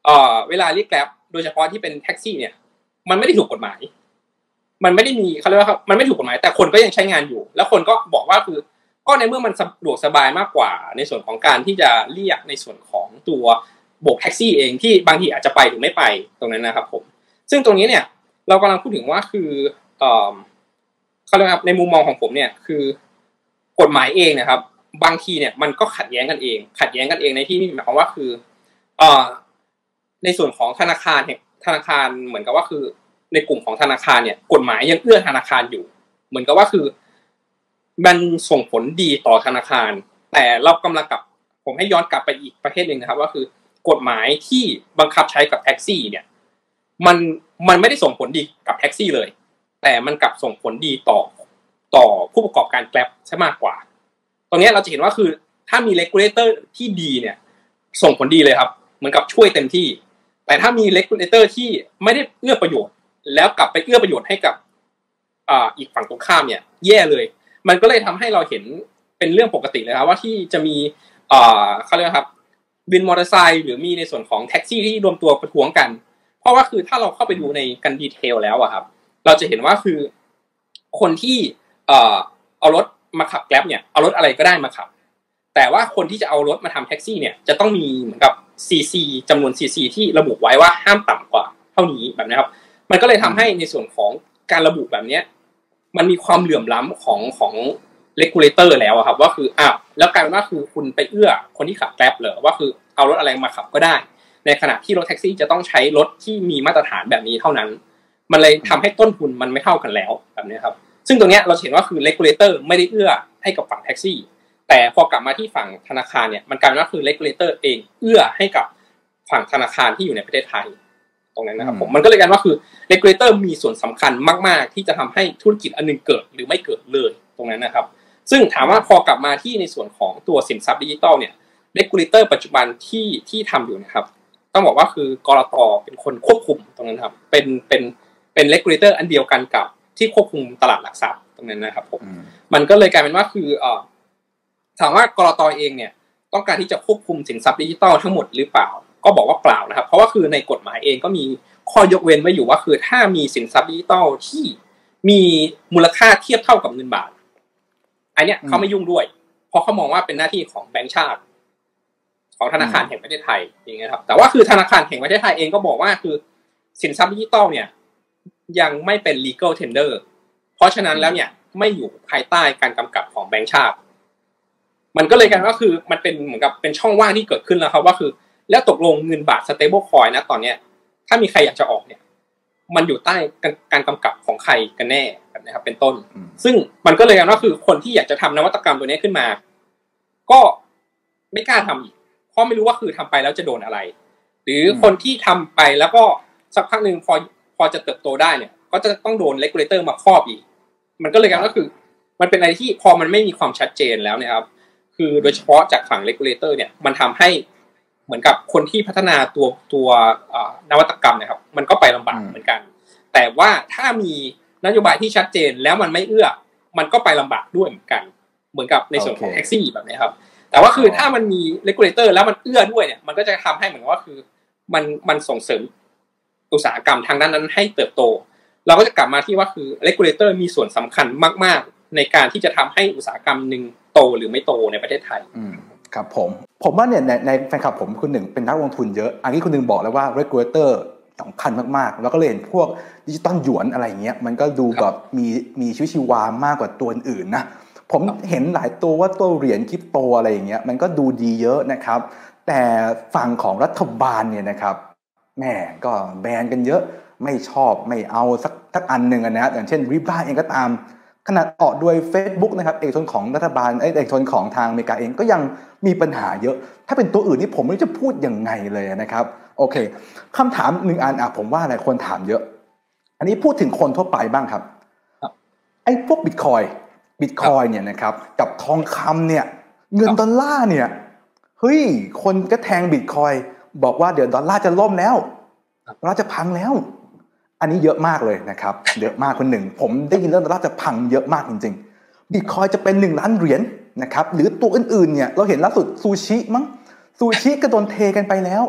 เอ่อเวลาเรียก Grab โดยเฉพาะที่เป็นแท็กซี่เนี่ยมันไม่ได้ถูกกฎหมายมันไม่ได้มีเขาเรียกว่ามันไม่ถูกกฎหมายแต่คนก็ยังใช้งานอยู่แล้วคนก็บอกว่าคือก็ในเมื่อมันสะดวกสบายมากกว่าในส่วนของการที่จะเรียกในส่วนของตัวโบกแท็กซี่เองที่บางทีอาจจะไปหรือไม่ไปตรงนั้นนะครับผมซึ่งตรงนี้เนี่ยเรากำลังพูดถึงว่าคือเอ่อเขาเรียกว่าในมุมมองของผมเนี่ยคือกฎหมายเองนะครับบางทีเนี่ยมันก็ขัดแย้งกันเองขัดแย้งกันเองในที่นี้หมายความว่าคือเอ่อในส่วนของธนาคารเนี่ยธนาคารเหมือนกับว่าคือในกลุ่มของธนาคารเนี่ยกฎหมายยังเอื้อธนาคารอยู่เหมือนกับว่าคือมันส่งผลดีต่อธนาคารแต่เรากำลังกลับผมให้ย้อนกลับไปอีกประเภทนึงนะครับว่าคือกฎหมายที่บังคับใช้กับแท็กซี่เนี่ยมันมันไม่ได้ส่งผลดีกับแท็กซี่เลยแต่มันกลับส่งผลดีต่อต่อผู้ประกอบการ Grab ซะมากกว่าตรงนี้เราจะเห็นว่าคือถ้ามี regulator ที่ดีเนี่ยส่งผลดีเลยครับเหมือนกับช่วยเต็มที่แต่ถ้ามี regulator ที่ไม่ได้เอื้อประโยชน์แล้วกลับไปเอื้อประโยชน์ให้กับอ่าอีกฝั่งตรงข้ามเนี่ยแย่เลยมันก็เลยทำให้เราเห็นเป็นเรื่องปกติเลยครับว่าที่จะมีอ่าเขาเรียกครับวินมอเตอร์ไซค์หรือมีในส่วนของแท็กซี่ที่รวมตัวประท้วงกันเพราะว่าคือถ้าเราเข้าไปดูในกันดีเทลแล้วอะครับเราจะเห็นว่าคือคนที่เอ่อเอารถมาขับ Grab เนี่ยเอารถอะไรก็ได้มาขับแต่ว่าคนที่จะเอารถมาทำแท็กซี่เนี่ยจะต้องมีเหมือนกับ ซี ซี จำนวน ซี ซี ที่ระบุไว้ว่าห้ามต่ำกว่าเท่านี้แบบนี้ครับมันก็เลยทำให้ในส่วนของการระบุแบบนี้มันมีความเหลื่อมล้ำของของ regulator แล้วอะครับว่าคืออ้าวแล้วกลายเป็นว่าคือคุณไปเอื้อคนที่ขับ Grab เหรอว่าคือเอารถอะไรมาขับก็ได้ในขณะที่รถแท็กซี่จะต้องใช้รถที่มีมาตรฐานแบบนี้เท่านั้นมันเลยทำให้ต้นทุนมันไม่เท่ากันแล้วแบบนี้ครับซึ่งตรงนี้เราเห็นว่าคือ regulator ไม่ได้เอื้อให้กับฝั่งแท็กซี่แต่พอกลับมาที่ฝั่งธนาคารเนี่ยมันกลายเป็นว่าคือ regulator เองเอื้อให้กับฝั่งธนาคารที่อยู่ในประเทศไทยตรงนั้นนะครับผมมันก็เลยกันว่าคือ regulator มีส่วนสำคัญมากๆที่จะทำให้ธุรกิจอันนึงเกิดหรือไม่เกิดเลยตรงนั้นนะครับซึ่งถามว่าพอกลับมาที่ในส่วนของตัวสินทรัพย์ดิจิทัลเนี่ย regulator ปัจจุบันที่ที่ทำอยู่นะครับต้องบอกว่าคือกลต.เป็นคนควบคุมตรงนั้นครับเป็นเป็นเป็น regulator อันเดียวกันกับที่ควบคุมตลาดหลักทรัพย์ตรงนั้นนะครับผมมันก็เลยกลายเป็นว่าคือเอ่อถามว่ากลต.เองเนี่ยต้องการที่จะควบคุมสินทรัพย์ดิจิทัลทั้งหมดหรือเปล่าก็บอกว่าเปล่านะครับเพราะว่าคือในกฎหมายเองก็มีข้อยกเว้นไว้อยู่ว่าคือถ้ามีสินทรัพย์ดิจิทัลที่มีมูลค่าเทียบเท่ากับเงินบาทอันเนี้ยเขาไม่ยุ่งด้วยเพราะเขามองว่าเป็นหน้าที่ของแบงก์ชาติของธนาคารแห่งประเทศไทยอย่างเงี้ยครับแต่ว่าคือธนาคารแห่งประเทศไทยเองก็บอกว่าคือสินทรัพย์ดิจิทัลเนี่ยยังไม่เป็น legal tender เพราะฉะนั้นแล้วเนี่ยไม่อยู่ภายใต้การกำกับของแบงก์ชาติมันก็เลยกันว่าคือมันเป็นเหมือนกับเป็นช่องว่างที่เกิดขึ้นแล้วครับว่าคือแล้วตกลงเงินบาท stable coin นะตอนเนี้ยถ้ามีใครอยากจะออกเนี่ยมันอยู่ใต้การกำกับของใครกันแน่แบบนี้ครับเป็นต้นซึ่งมันก็เลยกันว่าคือคนที่อยากจะทำนวัตกรรมตัวนี้ขึ้นมาก็ไม่กล้าทำอีกเพราะไม่รู้ว่าคือทำไปแล้วจะโดนอะไรหรือคนที่ทำไปแล้วก็สักพักนึงพอพอจะเติบโตได้เนี่ยก็จะต้องโดน regulator มาครอบอีกมันก็เลยกันก็คือมันเป็นอะไรที่พอมันไม่มีความชัดเจนแล้วนะครับคือโดยเฉพาะจากฝั่ง regulator เนี่ยมันทำให้เหมือนกับคนที่พัฒนาตัวตัวนวัตกรรมนะครับมันก็ไปลำบากเหมือนกันแต่ว่าถ้ามีนโยบายที่ชัดเจนแล้วมันไม่เอื้อมันก็ไปลำบากด้วยเหมือนกันเหมือนกับในส่วนของแท็กซี่แบบนี้ครับแต่ว่าคือถ้ามันมี regulator แล้วมันเอื้อด้วยเนี่ยมันก็จะทำให้เหมือนว่าคือมันมันส่งเสริมอุตสาหกรรมทางด้านนั้นให้เติบโตเราก็จะกลับมาที่ว่าคือ regulator มีส่วนสำคัญมากๆในการที่จะทำให้อุตสาหกรรมนึงโตหรือไม่โตในประเทศไทยครับผมผมว่าเนี่ยในในแฟนคลับผมคุณหนึ่งเป็นนักลงทุนเยอะอันนี้คุณหนึ่งบอกแล้วว่า regulator สำคัญมากๆแล้วก็เลยเห็นพวกดิจิตอลหยวนอะไรเงี้ยมันก็ดูแบบมีมีชีวิตชีวามากกว่าตัวอื่นนะผมเห็นหลายตัวว่าตัวเหรียญคริปโตอะไรอย่างเงี้ยมันก็ดูดีเยอะนะครับแต่ฝั่งของรัฐบาลเนี่ยนะครับแม่ก็แบนกันเยอะไม่ชอบไม่เอาสักสักอันนึงนะอย่างเช่น Ripple เองก็ตามขนาดออกด้วย Facebook นะครับเอกชนของรัฐบาลเอกชนของทางอเมริกาเองก็ยังมีปัญหาเยอะถ้าเป็นตัวอื่นนี่ผมไม่รู้จะพูดยังไงเลยนะครับโอเคคำถามหนึ่งอันอ่ะผมว่าหลายคนถามเยอะอันนี้พูดถึงคนทั่วไปบ้างครับไอ้พวก Bitcoin Bitcoin เนี่ยนะครับกับทองคำเนี่ยเงินดอลลาร์เนี่ยเฮ้ยคนก็แทง Bitcoin บอกว่าเดี๋ยวดอลลาร์จะล่มแล้วดอลลาร์จะพังแล้วอันนี้เยอะมากเลยนะครับเยอะมากคนหนึ่งผมได้ยินเรื่องดอลลาร์จะพังเยอะมากจริงๆ Bitcoin จะเป็นหนึ่งล้านเหรียญนะครับหรือตัวอื่นๆเนี่ยเราเห็นล่าสุดซูชิมั้งซูชิก็โดนเทกันไปแล้ว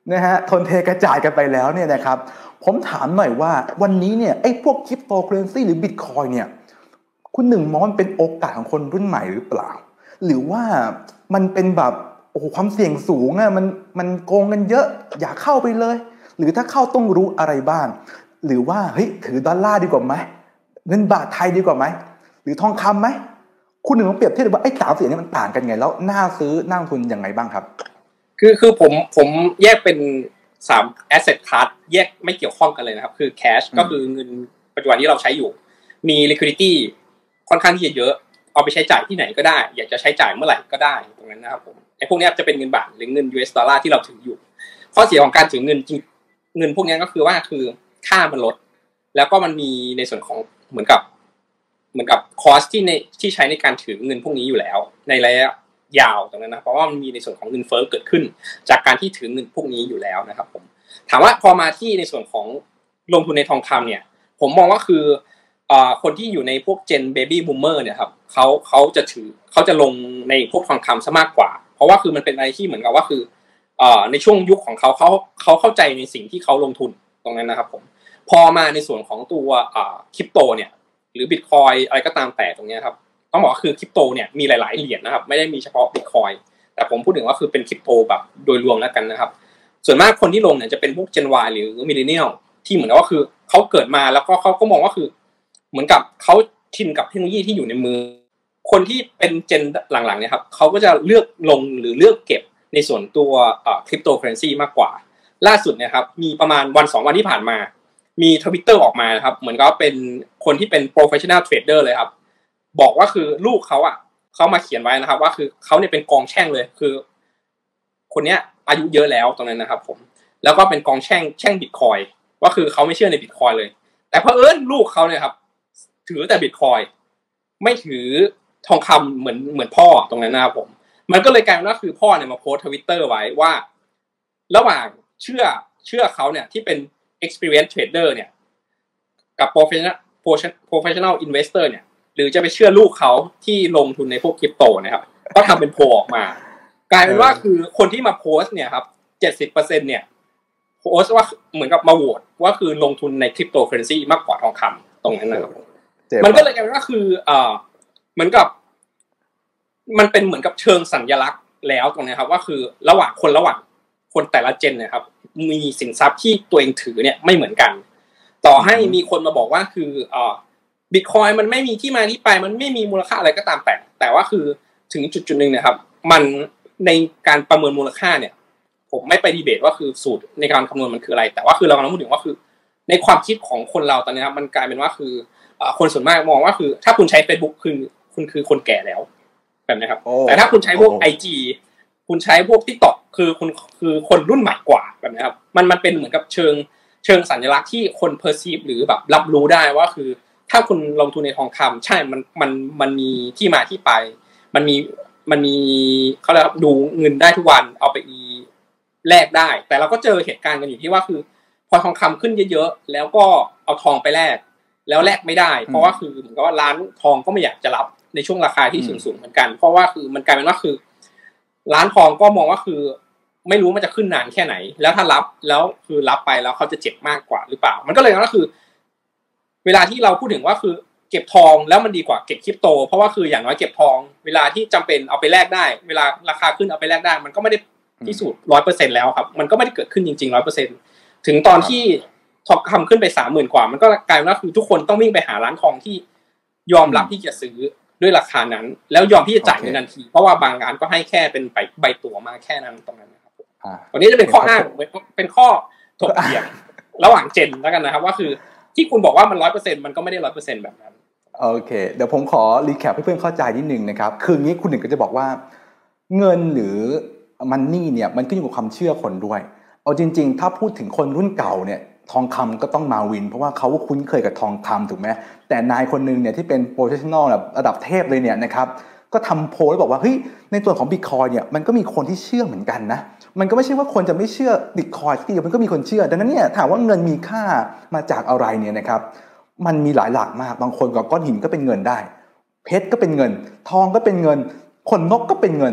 นะฮะทนเทกระจายกันไปแล้วเนี่ยนะครับผมถามหน่อยว่าวันนี้เนี่ยไอ้พวกคริปโตเคอเรนซีหรือบิตคอยน์เนี่ยคุณหนึ่งมองมันเป็นโอกาสของคนรุ่นใหม่หรือเปล่าหรือว่ามันเป็นแบบโอ้โหความเสี่ยงสูงอ่ะมันมันโกงกันเยอะอย่าเข้าไปเลยหรือถ้าเข้าต้องรู้อะไรบ้างหรือว่าเฮ้ยถือดอลลาร์ดีกว่าไหมเงินบาทไทยดีกว่าไหมหรือทองคำไหมคุณหนึ่งลองเปรียบเทียบว่าไอ้สามสิ่งนี้มันต่างกันไงแล้วน่าซื้อน่าลงทุนยังไงบ้างครับคือคือผมผมแยกเป็นสาม asset class แยกไม่เกี่ยวข้องกันเลยนะครับคือ cash ก็คือเงินปัจจุบันที่เราใช้อยู่มี liquidity ค่อนข้างที่จะเยอะเอาไปใช้จ่ายที่ไหนก็ได้อยากจะใช้จ่ายเมื่อไหร่ก็ได้ตรงนั้นนะครับผมไอ้พวกนี้จะเป็นเงินบาทหรือเงิน ยู เอส ดอลลาร์ที่เราถืออยู่ข้อเสียของการถือเงินจริงเงินพวกนี้ก็คือว่าคือค่ามันลดแล้วก็มันมีในส่วนของเหมือนกับเหมือนกับคอสที่ในที่ใช้ในการถือเงินพวกนี้อยู่แล้วในระยะยาวตรงนั้นนะเพราะว่ามันมีในส่วนของเงินเฟ้อเกิดขึ้นจากการที่ถือเงินพวกนี้อยู่แล้วนะครับผมถามว่าพอมาที่ในส่วนของลงทุนในทองคำเนี่ยผมมองว่าคืออ่าคนที่อยู่ในพวกเจนเบบี้บูมเมอร์เนี่ยครับเขาเขาจะถือเขาจะลงในพวกทองคำซะมากกว่าเพราะว่าคือมันเป็นอะไรที่เหมือนกับว่าคืออ่าในช่วงยุคของเขาเขาเขาเข้าใจในสิ่งที่เขาลงทุนตรงนั้นนะครับผมพอมาในส่วนของตัวอ่าคริปโตเนี่ยหรือบิตคอยอะไรก็ตามแต่ตรงนี้ครับต้องบอกว่าคือคริปโตเนี่ยมีหลายๆเหรียญนะครับไม่ได้มีเฉพาะบิตคอยแต่ผมพูดถึงว่าคือเป็นคริปโตแบบโดยรวมแล้วกันนะครับส่วนมากคนที่ลงเนี่ยจะเป็นพวก Gen Y หรือ Millennial ที่เหมือนกับว่าคือเขาเกิดมาแล้วก็เขาก็มองว่าคือเหมือนกับเขาชินกับเทคโนโลยีที่อยู่ในมือคนที่เป็นเจนหลังๆเนี่ยครับเขาก็จะเลือกลงหรือเลือกเก็บในส่วนตัวเอ่อคริปโตเคอเรนซีมากกว่าล่าสุดเนี่ยครับมีประมาณวันสองวันที่ผ่านมามี Twitter ออกมานะครับเหมือนกับเป็นคนที่เป็น professional trader เลยครับบอกว่าคือลูกเขาอ่ะเขามาเขียนไว้นะครับว่าคือเขาเนี่ยเป็นกองแช่งเลยคือคนเนี้ยอายุเยอะแล้วตรงนั้นนะครับผมแล้วก็เป็นกองแช่งแช่งบิตคอยว่าคือเขาไม่เชื่อในบิตคอยเลยแต่เผอิญลูกเขาเนี่ยครับถือแต่บิตคอยไม่ถือทองคำเหมือนเหมือนพ่อตรงนั้นนะครับผมมันก็เลยกลายเป็นว่าคือพ่อเนี่ยมาโพสต์ Twitter ไว้ว่าระหว่างเชื่อเชื่อเขาเนี่ยที่เป็น experience trader เนี่ยกับ professional professional investor เนี่ยหรือจะไปเชื่อลูกเขาที่ลงทุนในพวกคริปโตนะครับก็ทำเป็นโพลออกมากลายเป็นว่าคือคนที่มาโพสต์เนี่ยครับ เจ็ดสิบเปอร์เซ็นต์ เนี่ยโพสต์ว่าเหมือนกับมาโหวตว่าคือลงทุนในคริปโตเคอเรนซีมากกว่าทองคำตรงนั้นนะครับมันก็เลยกลายเป็นว่าคือเอ่อเหมือนกับมันเป็นเหมือนกับเชิงสัญลักษณ์แล้วตรงนี้ครับว่าคือระหว่างคนระหว่างคนแต่ละเจนเนี่ยครับมีสินทรัพย์ที่ตัวเองถือเนี่ยไม่เหมือนกันต่อให้มีคนมาบอกว่าคือเอ่อบิตคอยน์มันไม่มีที่มาที่ไปมันไม่มีมูลค่าอะไรก็ตามแต่แต่ว่าคือถึงจุดๆนึงเนี่ยครับมันในการประเมินมูลค่าเนี่ยผมไม่ไปดีเบตว่าคือสูตรในการคำนวณมันคืออะไรแต่ว่าคือเรากำลังพูดถึงว่าคือในความคิดของคนเราตอนนี้ครับมันกลายเป็นว่าคือคนส่วนมากมองว่าคือถ้าคุณใช้ Facebook คือคุณคือคนแก่แล้วแบบนี้ครับแต่ถ้าคุณใช้พวก ไอ จี คุณใช้พวก TikTok คือคุณคือคนรุ่นใหม่กว่าแบบนี้ครับมันมันเป็นเหมือนกับเชิงเชิงสัญลักษณ์ที่คน perceive หรือแบบรับรู้ได้ว่าคือถ้าคุณลงทุนในทองคำใช่มันมันมันมีที่มาที่ไปมันมีมันมีเขาเรียกดูเงินได้ทุกวันเอาไปอีแลกได้แต่เราก็เจอเหตุการณ์กันอยู่ที่ว่าคือพอทองคำขึ้นเยอะๆแล้วก็เอาทองไปแลกแล้วแลกไม่ได้เพราะว่าคือเหมือนกับว่าร้านทองก็ไม่อยากจะรับในช่วงราคาที่สูงๆเหมือนกันเพราะว่าคือมันกลายเป็นว่าคือร้านทองก็มองว่าคือไม่รู้มันจะขึ้นนานแค่ไหนแล้วถ้ารับแล้วคือรับไปแล้วเขาจะเจ็บมากกว่าหรือเปล่ามันก็เลยก็คือเวลาที่เราพูดถึงว่าคือเก็บทองแล้วมันดีกว่าเก็บคริปโตเพราะว่าคืออย่างน้อยเก็บทองเวลาที่จำเป็นเอาไปแลกได้เวลาราคาขึ้นเอาไปแลกได้มันก็ไม่ได้พิสูจน์ ร้อยเปอร์เซ็นต์ แล้วครับมันก็ไม่ได้เกิดขึ้นจริงๆ ร้อยเปอร์เซ็นต์ ถึงตอนที่ทองคำขึ้นไป สามหมื่น กว่ามันก็กลายเป็นว่าคือทุกคนต้องวิ่งไปหาร้านทองที่ยอมรับที่จะซื้อด้วยราคานั้นแล้วยอมที่จะจ่ายเงินทันทีเพราะว่าบางร้านก็ให้แค่เป็นใบใบตั๋วมาแค่นั้นตรงนั้นนะครับวันนี้จะเป็นข้ออ้างเป็นข้อถกเถียงระหว่างเจนแล้วกันนะครับว่าคือที่คุณบอกว่ามัน ร้อยเปอร์เซ็นต์ มันก็ไม่ได้ ร้อยเปอร์เซ็นต์ แบบนั้นโอเคเดี๋ยวผมขอรีแคปให้เพื่อนเข้าใจนิดนึงนะครับคืองี้คุณหนึ่งก็จะบอกว่าเงินหรือมันนี่เนี่ยมันขึ้นอยู่กับความเชื่อคนด้วยเอาจริงๆถ้าพูดถึงคนรุ่นเก่าเนี่ยทองคำก็ต้องมาวินเพราะว่าเขาคุ้นเคยกับทองคำถูกไหมแต่นายคนนึงเนี่ยที่เป็นโปรเฟชชั่นอลแบบระดับเทพเลยเนี่ยนะครับก็ทำโพลแล้วบอกว่าเฮ้ยในส่วนของบิตคอยเนี่ยมันก็มีคนที่เชื่อเหมือนกันนะมันก็ไม่ใช่ว่าคนจะไม่เชื่อบิตคอยที่เดียวมันก็มีคนเชื่อดังนั้นเนี่ยถามว่าเงินมีค่ามาจากอะไรเนี่ยนะครับมันมีหลายหลักมากบางคนก็ก้อนหินก็เป็นเงินได้เพชรก็เป็นเงินทองก็เป็นเงินขนนกก็เป็นเงิน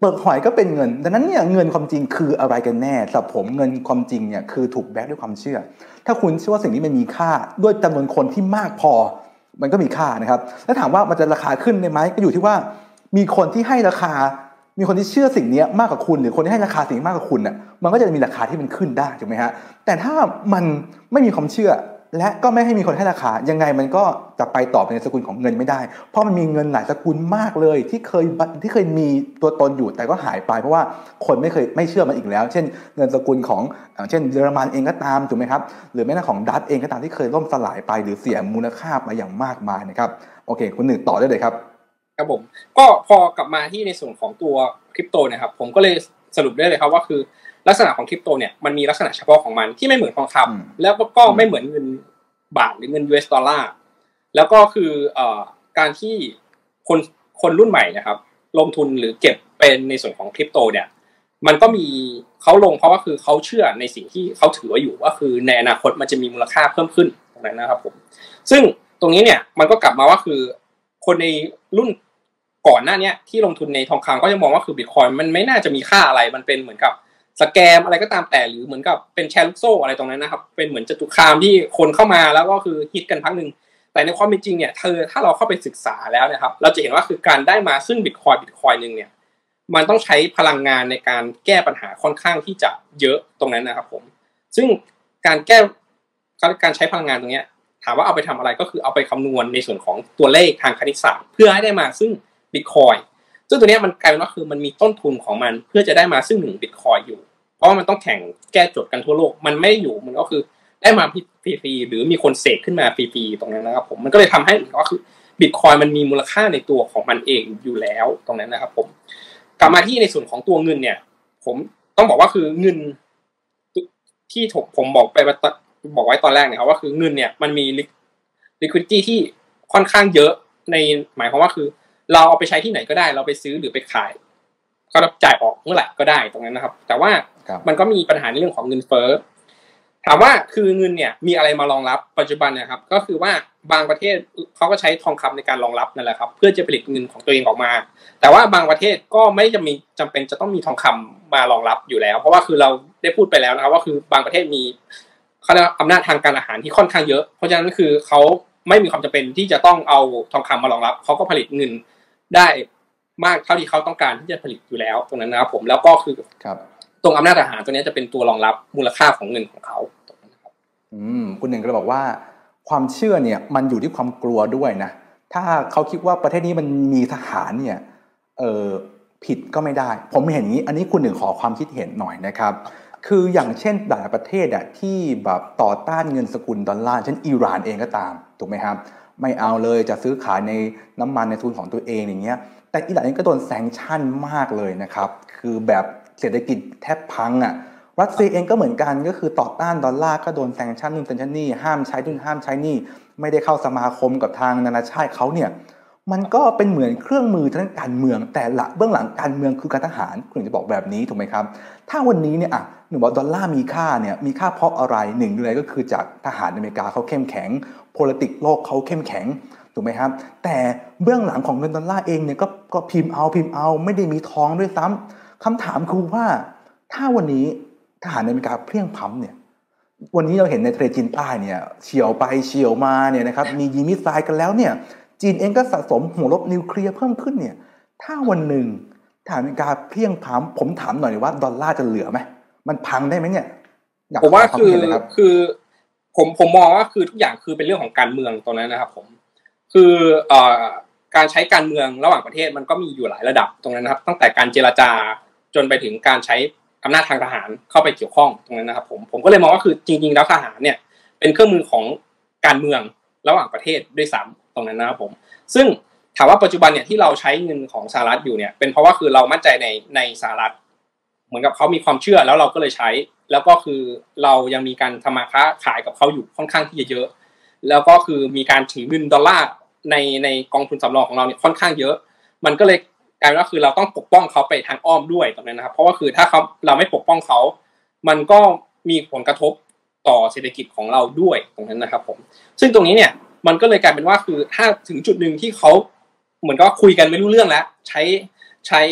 เปลือกหอยก็เป็นเงินดังนั้นเนี่ยเงินความจริงคืออะไรกันแน่สำหรับผมเงินความจริงเนี่ยคือถูกแบ็กด้วยความเชื่อถ้าคุณเชื่อว่าสิ่งนี้มันมีค่าด้วยจำนวนคนที่มากพอมันก็มีค่านะครับแล้วถามว่ามันจะราคาขึ้นได้ไหมก็อยู่ที่ว่ามีคนที่ให้ราคามีคนที่เชื่อสิ่งนี้มากกว่าคุณหรือคนที่ให้ราคาสิ่งมากกว่าคุณน่ะมันก็จะมีราคาที่มันขึ้นได้ถูกไหมฮะแต่ถ้ามันไม่มีความเชื่อและก็ไม่ให้มีคนให้ราคายังไงมันก็จะไปต่อไปในสกุลของเงินไม่ได้เพราะมันมีเงินหลายสกุลมากเลยที่เคยที่เคยมีตัวตนอยู่แต่ก็หายไปเพราะว่าคนไม่เคยไม่เชื่อมันอีกแล้วเช่นเงินสกุลของเช่นเยอรมันเองก็ตามถูกไหมครับหรือแม้แต่ของดัตช์เองก็ตามที่เคยล่มสลายไปหรือเสียมูลค่าไปอย่างมากมายนะครับโอเคคุณหนึ่งต่อได้เลยครับครับผมก็พอกลับมาที่ในส่วนของตัวคริปโตนะครับผมก็เลยสรุปได้เลยครับว่าคือลักษณะของคริปโตเนี่ยมันมีลักษณะเฉพาะของมันที่ไม่เหมือนทองคำแล้วก็ไม่เหมือนเงินบาทหรือเงิน ยู เอส ดอลลาร์แล้วก็คือเอ่อการที่คนคนรุ่นใหม่นะครับลงทุนหรือเก็บเป็นในส่วนของคริปโตเนี่ยมันก็มีเขาลงเพราะว่าคือเขาเชื่อในสิ่งที่เขาถือว่าอยู่ว่าคือในอนาคตมันจะมีมูลค่าเพิ่มขึ้นตรงนั้นนะครับผมซึ่งตรงนี้เนี่ยมันก็กลับมาว่าคือคนในรุ่นก่อนหน้านี้ที่ลงทุนในทองคำก็จะมองว่าคือ Bitcoin มันไม่น่าจะมีค่าอะไรมันเป็นเหมือนกับสแกมอะไรก็ตามแต่หรือเหมือนกับเป็นแชร์ลูกโซ่อะไรตรงนั้นนะครับเป็นเหมือนจตุคามที่คนเข้ามาแล้วก็คือฮิตกันพักนึงแต่ในความเป็นจริงเนี่ยเธอถ้าเราเข้าไปศึกษาแล้วนะครับเราจะเห็นว่าคือการได้มาซึ่ง Bitcoin Bitcoin นึงเนี่ยมันต้องใช้พลังงานในการแก้ปัญหาค่อนข้างที่จะเยอะตรงนั้นนะครับผมซึ่งการแก้การใช้พลังงานตรงนี้ถามว่าเอาไปทำอะไรก็คือเอาไปคำนวณในส่วนของตัวเลขทางคณิตศาสตร์เพื่อให้ได้มาซึ่ง Bitcoin ซึ่งตัวนี้มันกลายเป็นว่าคือมันมีต้นทุนของมันเพื่อจะได้มาซึ่งหนึ่ง Bitcoin อยู่เพราะว่ามันต้องแข่งแก้โจทย์กันทั่วโลกมันไม่อยู่มันก็คือได้มาฟรีๆหรือมีคนเสกขึ้นมาฟรีๆตรงนั้นนะครับผมมันก็เลยทำให้ก็คือ Bitcoin มันมีมูลค่าในตัวของมันเองอยู่แล้วตรงนั้นนะครับผมกลับมาที่ในส่วนของตัวเงินเนี่ยผมต้องบอกว่าคือเงินที่ผมบอกไปบอกไว้ตอนแรกเนี่ยครับว่าคือเงินเนี่ยมันมี liquidity ที่ค่อนข้างเยอะในหมายความว่าคือเราเอาไปใช้ที่ไหนก็ได้เราไปซื้อหรือไปขายก็จ่ายออกเมื่อไหร่ก็ได้ตรงนั้นนะครับแต่ว่ามันก็มีปัญหาในเรื่องของเงินเฟ้อถามว่าคือเงินเนี่ยมีอะไรมารองรับปัจจุบันนะครับก็คือว่าบางประเทศเขาก็ใช้ทองคำในการรองรับนั่นแหละครับเพื่อจะผลิตเงินของตัวเองออกมาแต่ว่าบางประเทศก็ไม่จำเป็นจำเป็นจะต้องมีทองคำมารองรับอยู่แล้วเพราะว่าคือเราได้พูดไปแล้วนะครับว่าคือบางประเทศมีเขาเรียกอำนาจทางการอาหารที่ค่อนข้างเยอะเพราะฉะนั้นคือเขาไม่มีความจำเป็นที่จะต้องเอาทองคำมารองรับเขาก็ผลิตเงินได้มากเท่าที่เขาต้องการที่จะผลิตอยู่แล้วตรงนั้นนะครับผมแล้วก็คือตรงอำนาจทหารตัวนี้จะเป็นตัวรองรับมูลค่าของเงินของเขาตรงนั้นครับอืมคุณหนึ่งก็เลยบอกว่าความเชื่อเนี่ยมันอยู่ที่ความกลัวด้วยนะถ้าเขาคิดว่าประเทศนี้มันมีทหารเนี่ยเออผิดก็ไม่ได้ผมเห็นอย่างนี้อันนี้คุณหนึ่งขอความคิดเห็นหน่อยนะครับคืออย่างเช่นหลายประเทศอะที่แบบต่อต้านเงินสกุลดอลลาร์เช่นอิหร่านเองก็ตามถูกไหมครับไม่เอาเลยจะซื้อขายในน้ำมันในทุนของตัวเองอย่างเงี้ยแต่อิหร่านเองก็โดนแซงชั่นมากเลยนะครับคือแบบเศรษฐกิจแทบพังอ่ะรัสเซียเองก็เหมือนกันก็คือต่อต้านดอลลาร์ก็โดนแซงชั่นนู่นแซงชั่นนี่ห้ามใช้นู่นห้ามใช้นี่ไม่ได้เข้าสมาคมกับทางนานาชาติเขาเนี่ยมันก็เป็นเหมือนเครื่องมือทางการเมืองแต่ละเบื้องหลังการเมืองคือการทหารคุณจะบอกแบบนี้ถูกไหมครับถ้าวันนี้เนี่ยอ่ะหนูบอกดอลลาร์มีค่าเนี่ยมีค่าเพราะอะไรหนึ่งเลยก็คือจากทหารอเมริกาเขาเข้มแข็ง politics โลกเขาเข้มแข็งถูกไหมครับแต่เบื้องหลังของเงินดอลลาร์เองเนี่ยก็ก็พิมพ์เอาพิมพ์เอาไม่ได้มีทองด้วยซ้ำคำถามคือว่าถ้าวันนี้ทหารอเมริกาเพลียงพล้ำเนี่ยวันนี้เราเห็นในทะเลจีนใต้เนี่ยเฉียวไปเฉียวมาเนี่ยนะครับมียิงมิสไซล์กันแล้วเนี่ยจีนเองก็สะสมหัวรบนิวเคลียร์เพิ่มขึ้นเนี่ยถ้าวันหนึ่งทหารอเมริกาเพลียงพล้ำผมถามหน่อยว่าดอลลาร์จะเหลือไหมมันพังได้ไหมเนี่ยผมว่าคือคือผมผมมองว่าคือทุกอย่างคือเป็นเรื่องของการเมืองตรงนั้นนะครับผมคือเอ่อการใช้การเมืองระหว่างประเทศมันก็มีอยู่หลายระดับตรงนั้นนะครับตั้งแต่การเจรจาจนไปถึงการใช้อำนาจทางทหารเข้าไปเกี่ยวข้องตรงนั้นนะครับผมผมก็เลยมองว่าคือจริงๆแล้วทหารเนี่ยเป็นเครื่องมือของการเมืองระหว่างประเทศด้วยซ้ำตรงนั้นนะครับผมซึ่งถามว่าปัจจุบันเนี่ยที่เราใช้เงินของสหรัฐอยู่เนี่ยเป็นเพราะว่าคือเรามั่นใจในในสหรัฐเหมือนกับเขามีความเชื่อแล้วเราก็เลยใช้แล้วก็คือเรายังมีการทำมาค้าขายกับเขาอยู่ค่อนข้างที่จะเยอะแล้วก็คือมีการถือเงินดอลลาร์ในในกองทุนสำรองของเราเนี่ยค่อนข้างเยอะมันก็เลยกลายเป็นว่าคือเราต้องปกป้องเขาไปทางอ้อมด้วยตรงนั้นนะครับเพราะว่าคือถ้าเขาเราไม่ปกป้องเขามันก็มีผลกระทบต่อเศรษฐกิจของเราด้วยตรงนั้นนะครับผมซึ่งตรงนี้เนี่ยมันก็เลยกลายเป็นว่าคือถ้าถึงจุดนึงที่เขาเหมือนก็คุยกันไม่รู้เรื่องแล้วใช้ใช้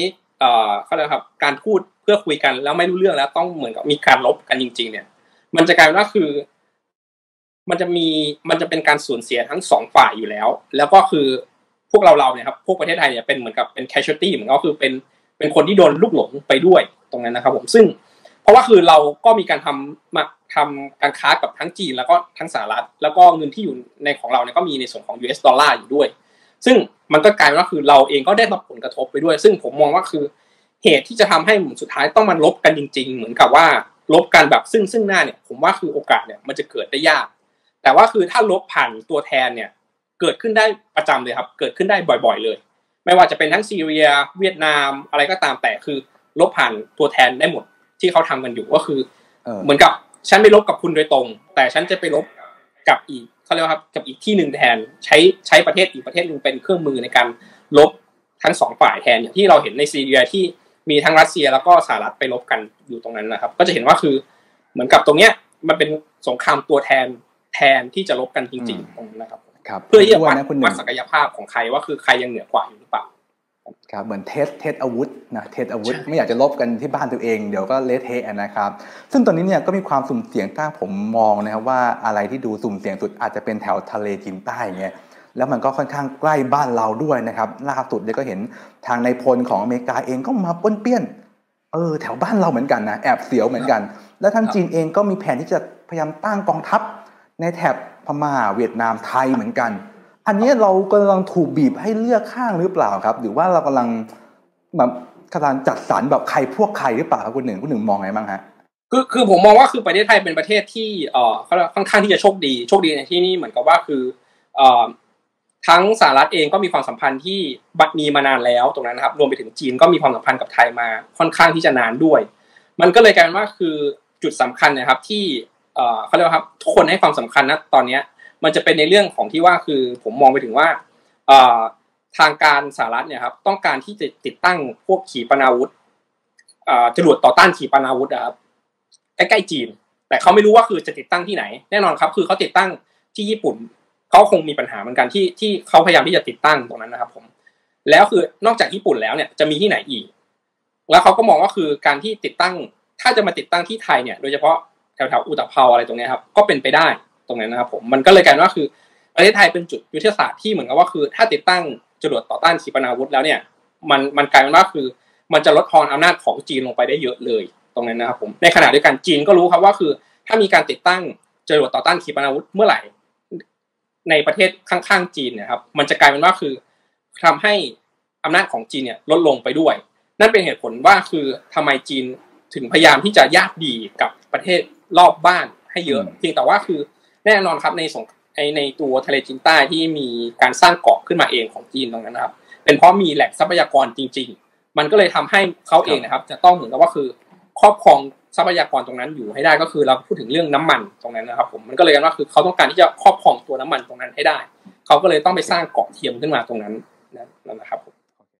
เอ่อเขาเรียกครับการพูดเพื่อคุยกันแล้วไม่รู้เรื่องแล้วต้องเหมือนกับมีการลบกันจริงๆเนี่ยมันจะกลายเป็นว่าคือมันจะมีมันจะเป็นการสูญเสียทั้งสองฝ่ายอยู่แล้วแล้วก็คือพวกเราเราเนี่ยครับพวกประเทศไทยเนี่ยเป็นเหมือนกับเป็น casualty เหมือนก็คือเป็นเป็นคนที่โดนลูกหลงไปด้วยตรงนั้นนะครับผมซึ่งเพราะว่าคือเราก็มีการทำมาทำการค้ากับทั้งจีนแล้วก็ทั้งสหรัฐแล้วก็เงินที่อยู่ในของเราเนี่ยก็มีในส่วนของ ยู เอส ดอลลาร์อยู่ด้วยซึ่งมันก็กลายเป็นว่าคือเราเองก็ได้รับผลกระทบไปด้วยซึ่งผมมองว่าคือเหตุที่จะทำให้สุดท้ายต้องมาลบกันจริงๆเหมือนกับว่าลบกันแบบซึ่งซึ่งหน้าเนี่ยผมว่าคือโอกาสเนี่ยมันจะเกิดได้ยากแต่ว่าคือถ้าลบผ่านตัวแทนเนี่ยเกิดขึ้นได้ประจำเลยครับเกิดขึ้นได้บ่อยๆเลยไม่ว่าจะเป็นทั้งซีเรียเวียดนามอะไรก็ตามแต่คือลบผ่านตัวแทนได้หมดที่เขาทำกันอยู่ก็คือเหมือนกับฉันไม่ลบกับคุณโดยตรงแต่ฉันจะไปลบกับอีกเขาเรียกว่าครับกับอีกที่หนึ่งแทนใช้ใช้ประเทศอีกประเทศนึงเป็นเครื่องมือในการลบทั้งสองฝ่ายแทนอย่างที่เราเห็นในซีเรียที่มีทั้งรัสเซียแล้วก็สหรัฐไปลบกันอยู่ตรงนั้นนะครับก็จะเห็นว่าคือเหมือนกับตรงเนี้ยมันเป็นสงครามตัวแทนแทนที่จะลบกันจริงๆตรงนั้นนะครับเพื่อที่จะวัดวัดศักยภาพของใครว่าคือใครยังเหนือกว่าอยู่หรือเปล่าครับเหมือนเทสเทสอาวุธนะเทสอาวุธไม่อยากจะลบกันที่บ้านตัวเองเดี๋ยวก็เละเทะนะครับซึ่งตอนนี้เนี่ยก็มีความสุ่มเสี่ยงถ้าผมมองนะครับว่าอะไรที่ดูสุ่มเสี่ยงสุดอาจจะเป็นแถวทะเลจีนใต้เงี้ยแล้วมันก็ค่อนข้างใกล้บ้านเราด้วยนะครับล่าสุดเนี่ยก็เห็นทางในพลของอเมริกาเองก็มาป้วนเปี้ยนเออแถวบ้านเราเหมือนกันนะแอบเสียวเหมือนกันแล้วทางจีนเองก็มีแผนที่จะพยายามตั้งกองทัพในแถบพม่าเวียดนามไทยเหมือนกันอันนี้เรากำลังถูกบีบให้เลือกข้างหรือเปล่าครับหรือว่าเรากำลังแบบกำลังจัดสรรแบบใครพวกใครหรือเปล่าครับคุณหนึ่งคุณหนึ่งมองไงบ้างฮะคือคือผมมองว่าคือประเทศไทยเป็นประเทศที่เอ่อเขาค่อนข้างที่จะโชคดีโชคดีในที่นี่เหมือนกับว่าคือเอ่อทั้งสหรัฐเองก็มีความสัมพันธ์ที่บัดมีมานานแล้วตรงนั้นนะครับรวมไปถึงจีนก็มีความสัมพันธ์กับไทยมาค่อนข้างที่จะนานด้วยมันก็เลยกลายเป็นว่าคือจุดสำคัญนะครับที่เอ่อเขาเรียกว่าครับทุกคนให้ความสำคัญนะตอนนี้มันจะเป็นในเรื่องของที่ว่าคือผมมองไปถึงว่าเอ่อทางการสหรัฐเนี่ยครับต้องการที่จะติดตั้งพวกขีปนาวุธเอ่อจรวดต่อต้านขีปนาวุธนะครับใกล้ๆจีนแต่เขาไม่รู้ว่าคือจะติดตั้งที่ไหนแน่นอนครับคือเขาติดตั้งที่ญี่ปุ่นเขาคงมีปัญหาเหมือนกันที่ที่เขาพยายามที่จะติดตั้งตรงนั้นนะครับผมแล้วคือนอกจากญี่ปุ่นแล้วเนี่ยจะมีที่ไหนอีกแล้วเขาก็มองว่าคือการที่ติดตั้งถ้าจะมาติดตั้งที่ไทยเนี่ยโดยเฉพาะแถวๆอุตภเปาอะไรตรงนี้ครับก็เป็นไปได้ตรงนั้นนะครับผมมันก็เลยกลายว่าคือประเทศไทยเป็นจุดยุทธศาสตร์ที่เหมือนกับว่าคือถ้าติดตั้งจรวดต่อต้านขีปนาวุธแล้วเนี่ยมันมันกลายเป็นว่าคือมันจะลดทอนอำนาจของจีนลงไปได้เยอะเลยตรงนั้นนะครับผมในขณะเดียวกันจีนก็รู้ครับว่าคือถ้ามีการติดตั้งจรวดต่อต้านขีปนาวุธเมื่อไหร่ในประเทศข้างๆจีนเนี่ยครับมันจะกลายเป็นว่าคือทำให้อำนาจของจีนเนี่ยลดลงไปด้วยนั่นเป็นเหตุผลว่าคือทำไมจีนถึงพยายามที่จะญาติดีกับประเทศรอบบ้านให้เยอะเพียงแต่ว่าคือแน่นอนครับในสงในตัวทะเลจีนใต้ที่มีการสร้างเกาะขึ้นมาเองของจีนตรงนั้นนะครับเป็นเพราะมีแหล่งทรัพยากรจริงๆมันก็เลยทำให้เขาเองนะครับจะต้องเหมือนกับว่าคือครอบครองทรัพยากรตรงนั้นอยู่ให้ได้ก็คือเราพูดถึงเรื่องน้ำมันตรงนั้นนะครับผมมันก็เลยกันว่าคือเขาต้องการที่จะครอบครองตัวน้ำมันตรงนั้นให้ได้เขาก็เลยต้องไปสร้างเกาะเทียมขึ้นมาตรงนั้นนะครับผม